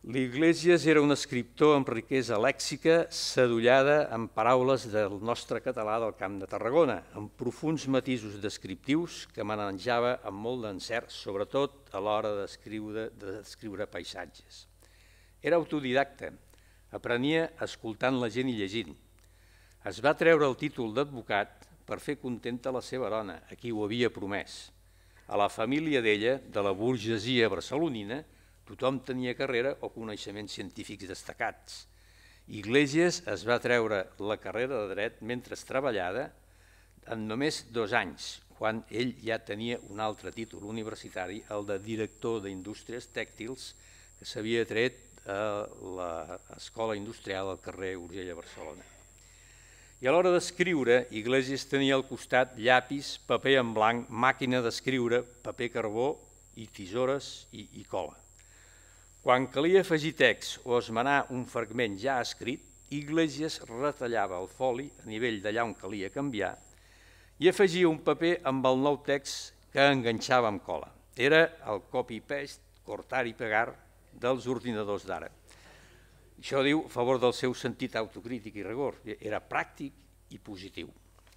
F: L'Iglesias era un escriptor amb riquesa lèxica, sadollada amb paraules del nostre català del Camp de Tarragona, amb profunds matisos descriptius que manejava amb molt d'encert, sobretot a l'hora d'escriure paisatges. Era autodidacta, aprenia escoltant la gent i llegint. Es va treure el títol d'advocat per fer contenta la seva dona, a qui ho havia promès. A la família d'ella, de la burgesia barcelonina, tothom tenia carrera o coneixements científics destacats. Iglesias es va treure la carrera de dret mentre treballava en només 2 anys, quan ell ja tenia un altre títol universitari, el de director d'indústries tèxtils, que s'havia tret a l'Escola Industrial al carrer Urgell a Barcelona. I a l'hora d'escriure, Iglesias tenia al costat llapis, paper en blanc, màquina d'escriure, paper carbó i tisores i cola. Quan calia afegir text o esmenar un fragment ja escrit, Iglesias retallava el foli a nivell d'allà on calia canviar i afegia un paper amb el nou text que enganxava amb cola. Era el copy-paste, cortar i pegar dels ordinadors d'ara. Això diu a favor del seu sentit autocrític i rigor. Era pràctic i positiu.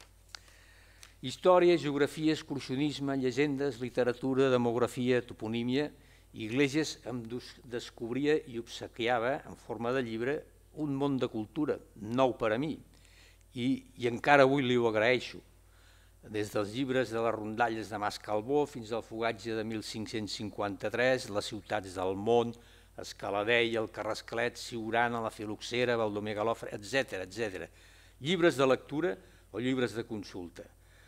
F: Història, geografia, excursionisme, llegendes, literatura, demografia, toponímia. Iglesias em descobria i obsequiava en forma de llibre un món de cultura, nou per a mi, i encara avui li ho agraeixo. Des dels llibres de les rondalles de Mas Calbó fins al Fogatge de 1553, les ciutats del món, Escaladei, el Carrasclet, Siurana, la Filoxera, Baldomer Galofre, etc. Llibres de lectura o llibres de consulta.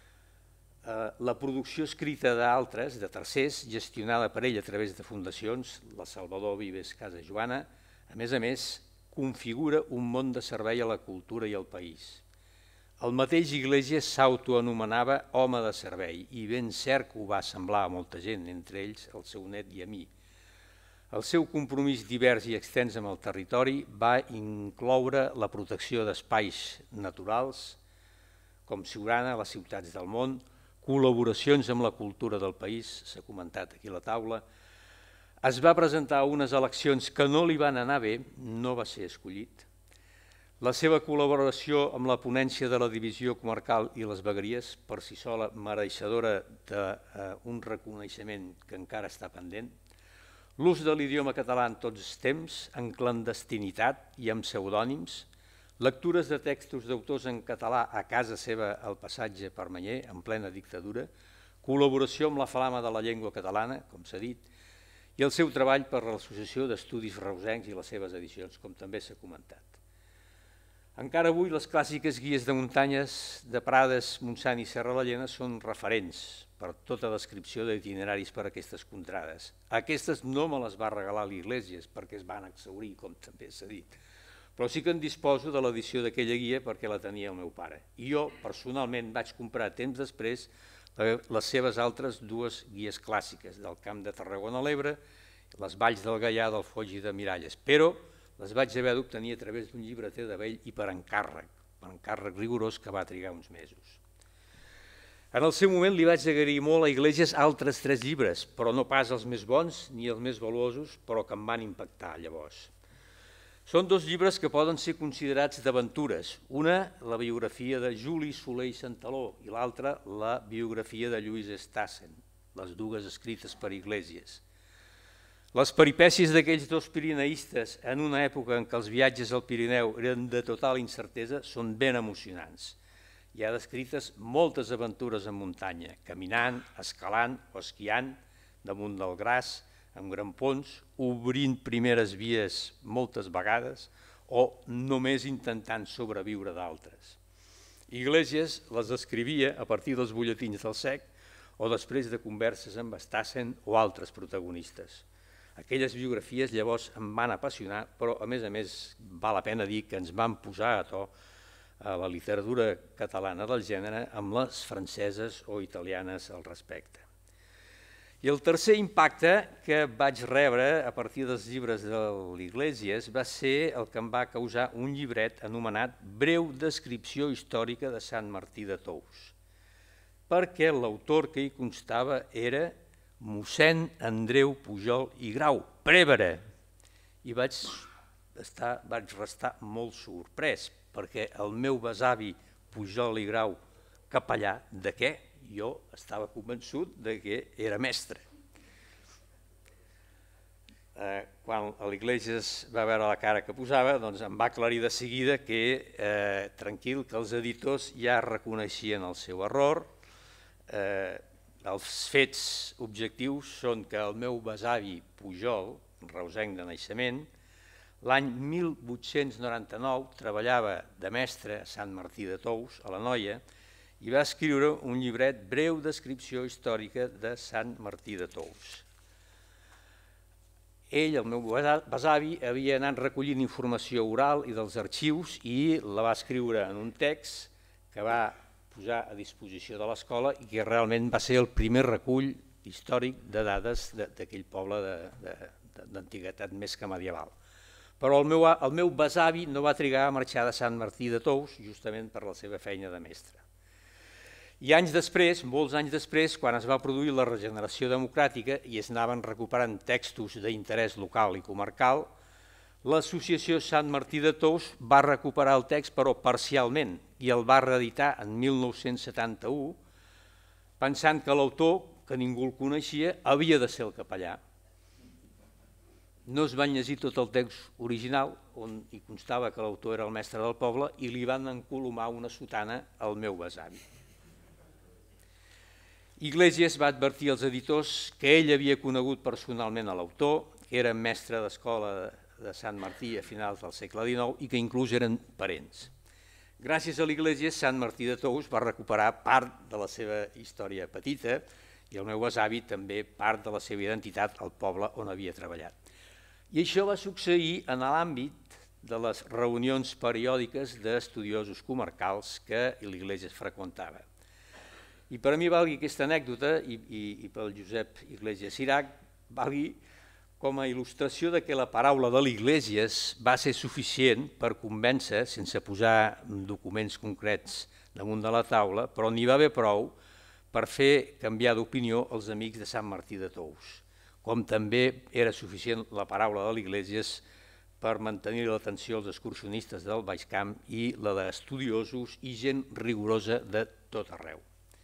F: La producció escrita d'altres, de tercers, gestionada per ell a través de fundacions, la Salvador Vives Casa Joana, a més, configura un món de servei a la cultura i al país. El mateix Iglesias s'autoanomenava home de servei i ben cert que ho va semblar a molta gent, entre ells el seu net i a mi. El seu compromís divers i extens amb el territori va incloure la protecció d'espais naturals, com Siurana, les ciutats del món, col·laboracions amb la cultura del país, s'ha comentat aquí a la taula. Es va presentar a unes eleccions que no li van anar bé, no va ser escollit. La seva col·laboració amb la ponència de la divisió comarcal i les vegueries, per si sola mereixedora d'un reconeixement que encara està pendent. L'ús de l'idioma català en tots els temps, en clandestinitat i amb pseudònims, lectures de textos d'autors en català a casa seva al passatge Permanyer, en plena dictadura, col·laboració amb la Flama de la Llengua Catalana, com s'ha dit, i el seu treball per l'Associació d'Estudis Reusencs i les seves edicions, com també s'ha comentat. Encara avui les clàssiques guies de muntanyes de Prades, Montsant i Serralallena són referents per tota descripció d'itineraris per a aquestes contrades. Aquestes no me les va regalar l'Iglesias perquè es van exhaurir, com també s'ha dit, però sí que en disposo de l'edició d'aquella guia perquè la tenia el meu pare. I jo, personalment, vaig comprar temps després les seves altres 2 guies clàssiques, del Camp de Tarragona a l'Ebre, les Valls del Gaià, del Foix i de Miralles, però les vaig haver d'obtenir a través d'un llibreter de vell i per encàrrec rigorós que va trigar uns mesos. En el seu moment li vaig agrair molt a Iglesias altres 3 llibres, però no pas els més bons ni els més valuosos, però que em van impactar llavors. Són 2 llibres que poden ser considerats d'aventures. Una, la biografia de Juli Soler i Santaló, i l'altra, la biografia de Lluís Stassen, les 2 escrites per Iglesias. Les peripècies d'aquells 2 pirineistes en una època en què els viatges al Pirineu eren de total incertesa són ben emocionants. Hi ha descrites moltes aventures en muntanya, caminant, escalant o esquiant damunt del gras, amb grampons, obrint primeres vies moltes vegades o només intentant sobreviure d'altres. Iglesias les escrivia a partir dels butlletins del SEC o després de converses amb Stassen o altres protagonistes. Aquelles biografies llavors em van apassionar, però a més val la pena dir que ens van posar a to a la literatura catalana del gènere amb les franceses o italianes al respecte. I el tercer impacte que vaig rebre a partir dels llibres de l'Iglesias va ser el que em va causar un llibret anomenat Breu descripció històrica de Sant Martí de Tous, perquè l'autor que hi constava era mossèn Andreu Pujol i Grau, prèvere, i vaig restar molt sorprès, perquè el meu besavi Pujol i Grau, capellà, de què? Jo estava convençut que era mestre. Quan l'Iglesias va veure la cara que posava, doncs em va aclarir de seguida que, tranquil, que els editors ja reconeixien el seu error. Els fets objectius són que el meu besavi Pujol, reusenc de naixement, l'any 1899 treballava de mestre a Sant Martí de Tous, a l'Anoia, i va escriure un llibret breu descripció històrica de Sant Martí de Tous. Ell, el meu besavi, havia anat recollint informació oral i dels arxius i la va escriure en un text que va posar a disposició de l'escola i que realment va ser el primer recull històric de dades d'aquell poble d'antiguitat més que medieval. Però el meu besavi no va trigar a marxar de Sant Martí de Tous justament per la seva feina de mestre. I anys després, molts anys després, quan es va produir la regeneració democràtica i es anaven recuperant textos d'interès local i comarcal, l'associació Sant Martí de Tous va recuperar el text però parcialment i el va reeditar en 1971 pensant que l'autor, que ningú el coneixia, havia de ser el capellà. No es van llegir tot el text original on hi constava que l'autor era el mestre del poble i li van encolomar una sotana al meu besavi. Iglesias va advertir als editors que ell havia conegut personalment a l'autor, que era mestre d'escola de Sant Martí a finals del segle XIX i que inclús eren parents. Gràcies a l'Iglesias, Sant Martí de Tous va recuperar part de la seva història petita i el meu besavi també part de la seva identitat al poble on havia treballat. I això va succeir en l'àmbit de les reunions periòdiques d'estudiosos comarcals que l'Iglesias freqüentava. I per a mi valgui aquesta anècdota, i pel Josep Iglesias Cirac, valgui com a il·lustració que la paraula de l'Iglesias va ser suficient per convèncer, sense posar documents concrets damunt de la taula, però n'hi va haver prou per fer canviar d'opinió els amics de Sant Martí de Tous, com també era suficient la paraula de l'Iglesias per mantenir l'atenció als excursionistes del Baix Camp i la d'estudiosos i gent rigorosa de tot arreu.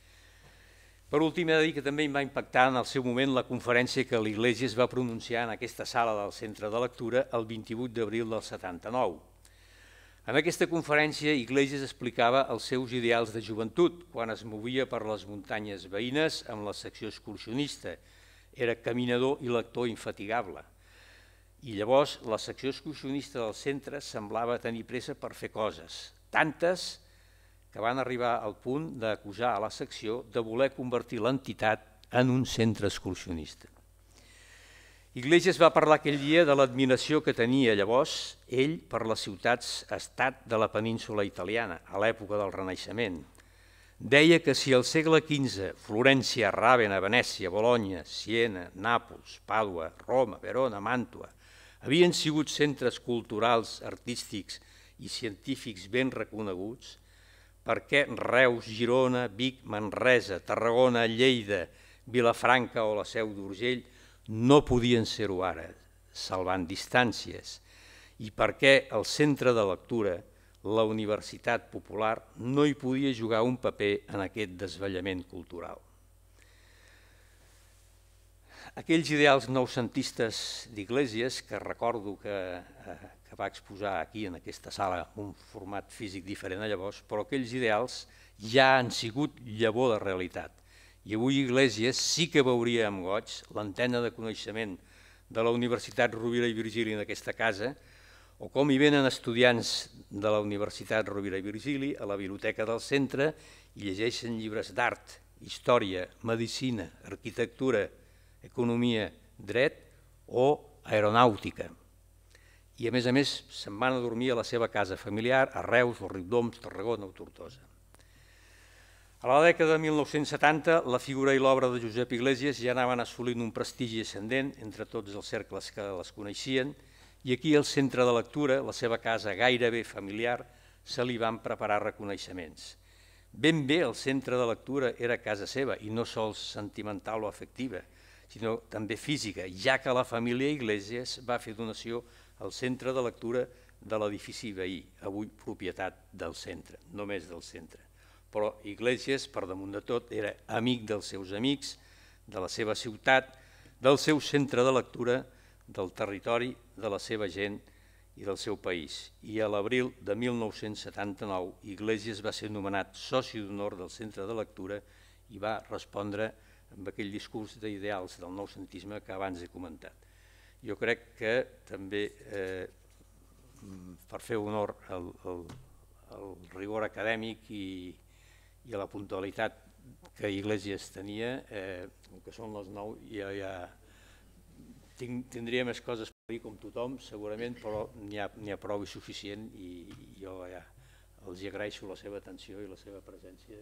F: Per últim, he de dir que també em va impactar en el seu moment la conferència que l'Iglesias va pronunciar en aquesta sala del Centre de Lectura el 28 d'abril del 79. En aquesta conferència, Iglesias explicava els seus ideals de joventut quan es movia per les muntanyes veïnes amb la secció excursionista. Era caminador i lector infatigable. I llavors la secció excursionista del centre semblava tenir pressa per fer coses, tantes que van arribar al punt d'acusar a la secció de voler convertir l'entitat en un centre excursionista. Iglesias va parlar aquell dia de l'admiració que tenia llavors ell per les ciutats-estat de la península italiana a l'època del Renaixement. Deia que si al segle XV Florència, Ràvena, Venècia, Bologna, Siena, Nàpols, Pàdua, Roma, Verona, Màntua havien sigut centres culturals, artístics i científics ben reconeguts, per què Reus, Girona, Vic, Manresa, Tarragona, Lleida, Vilafranca o la Seu d'Urgell no podien ser-ho ara, salvant distàncies, i per què al centre de lectura, la Universitat Popular, no hi podia jugar un paper en aquest desvellament cultural. Aquells ideals noucentistes d'Iglesias, que recordo que va exposar aquí en aquesta sala un format físic diferent a llavors, però aquells ideals ja han sigut llavor de realitat. I avui Iglesias sí que veuria amb goig l'antena de coneixement de la Universitat Rovira i Virgili en aquesta casa, o com hi venen estudiants de la Universitat Rovira i Virgili a la biblioteca del centre i llegeixen llibres d'art, història, medicina, arquitectura, economia, dret o aeronàutica. I a més se'n van a dormir a la seva casa familiar a Reus, o Riudoms, Tarragona o Tortosa. A la dècada de 1970, la figura i l'obra de Josep Iglesias ja anaven assolint un prestigi ascendent entre tots els cercles que les coneixien i aquí al centre de lectura, la seva casa gairebé familiar, se li van preparar reconeixements. Ben bé el centre de lectura era casa seva i no sols sentimental o afectiva, sinó també física, ja que la família Iglesias va fer donació el centre de lectura de l'edifici veí, avui propietat del centre, només del centre. Però Iglesias, per damunt de tot, era amic dels seus amics, de la seva ciutat, del seu centre de lectura, del territori, de la seva gent i del seu país. I a l'abril de 1979, Iglesias va ser nomenat soci d'honor del centre de lectura i va respondre amb aquell discurs d'ideals del noucentisme que abans he comentat. Jo crec que també, per fer honor al rigor acadèmic i a la puntualitat que Iglesias tenia, com que són les 9, ja tindria més coses per dir com tothom, segurament, però n'hi ha prou i suficient i jo ja els agraeixo la seva atenció i la seva presència.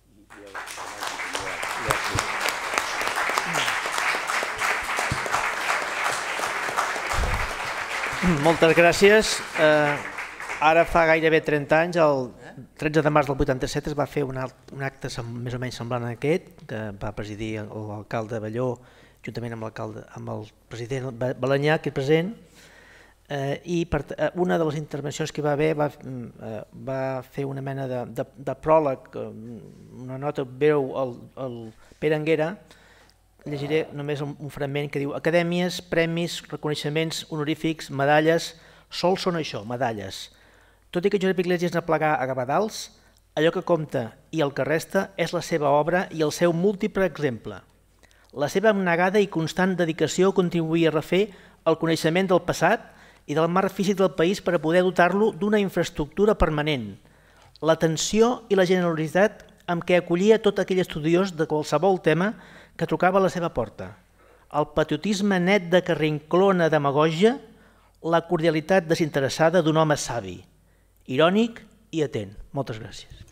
A: Moltes gràcies. Ara fa gairebé 30 anys, el 13 de març del 87, es va fer un acte més o menys semblant a aquest, que va presidir l'alcalde Balló, juntament amb el president Balañà, que és present, i una de les intervencions que hi va haver va fer una mena de pròleg, una nota breu al Pere Anguera. Llegiré només un fragment que diu: acadèmies, premis, reconeixements honorífics, medalles, sols són això, medalles. Tot i que Josep Iglesias n'aplegà a Gavadals, allò que compta i el que resta és la seva obra i el seu múltiple exemple. La seva abnegada i constant dedicació contribuïa a refer el coneixement del passat i del marc físic del país per a poder dotar-lo d'una infraestructura permanent, l'atenció i la generositat amb què acollia tot aquell estudiós de qualsevol tema que trucava a la seva porta, el patriotisme net de carrinclona demagògia, la cordialitat desinteressada d'un home savi, irònic i atent. Moltes gràcies.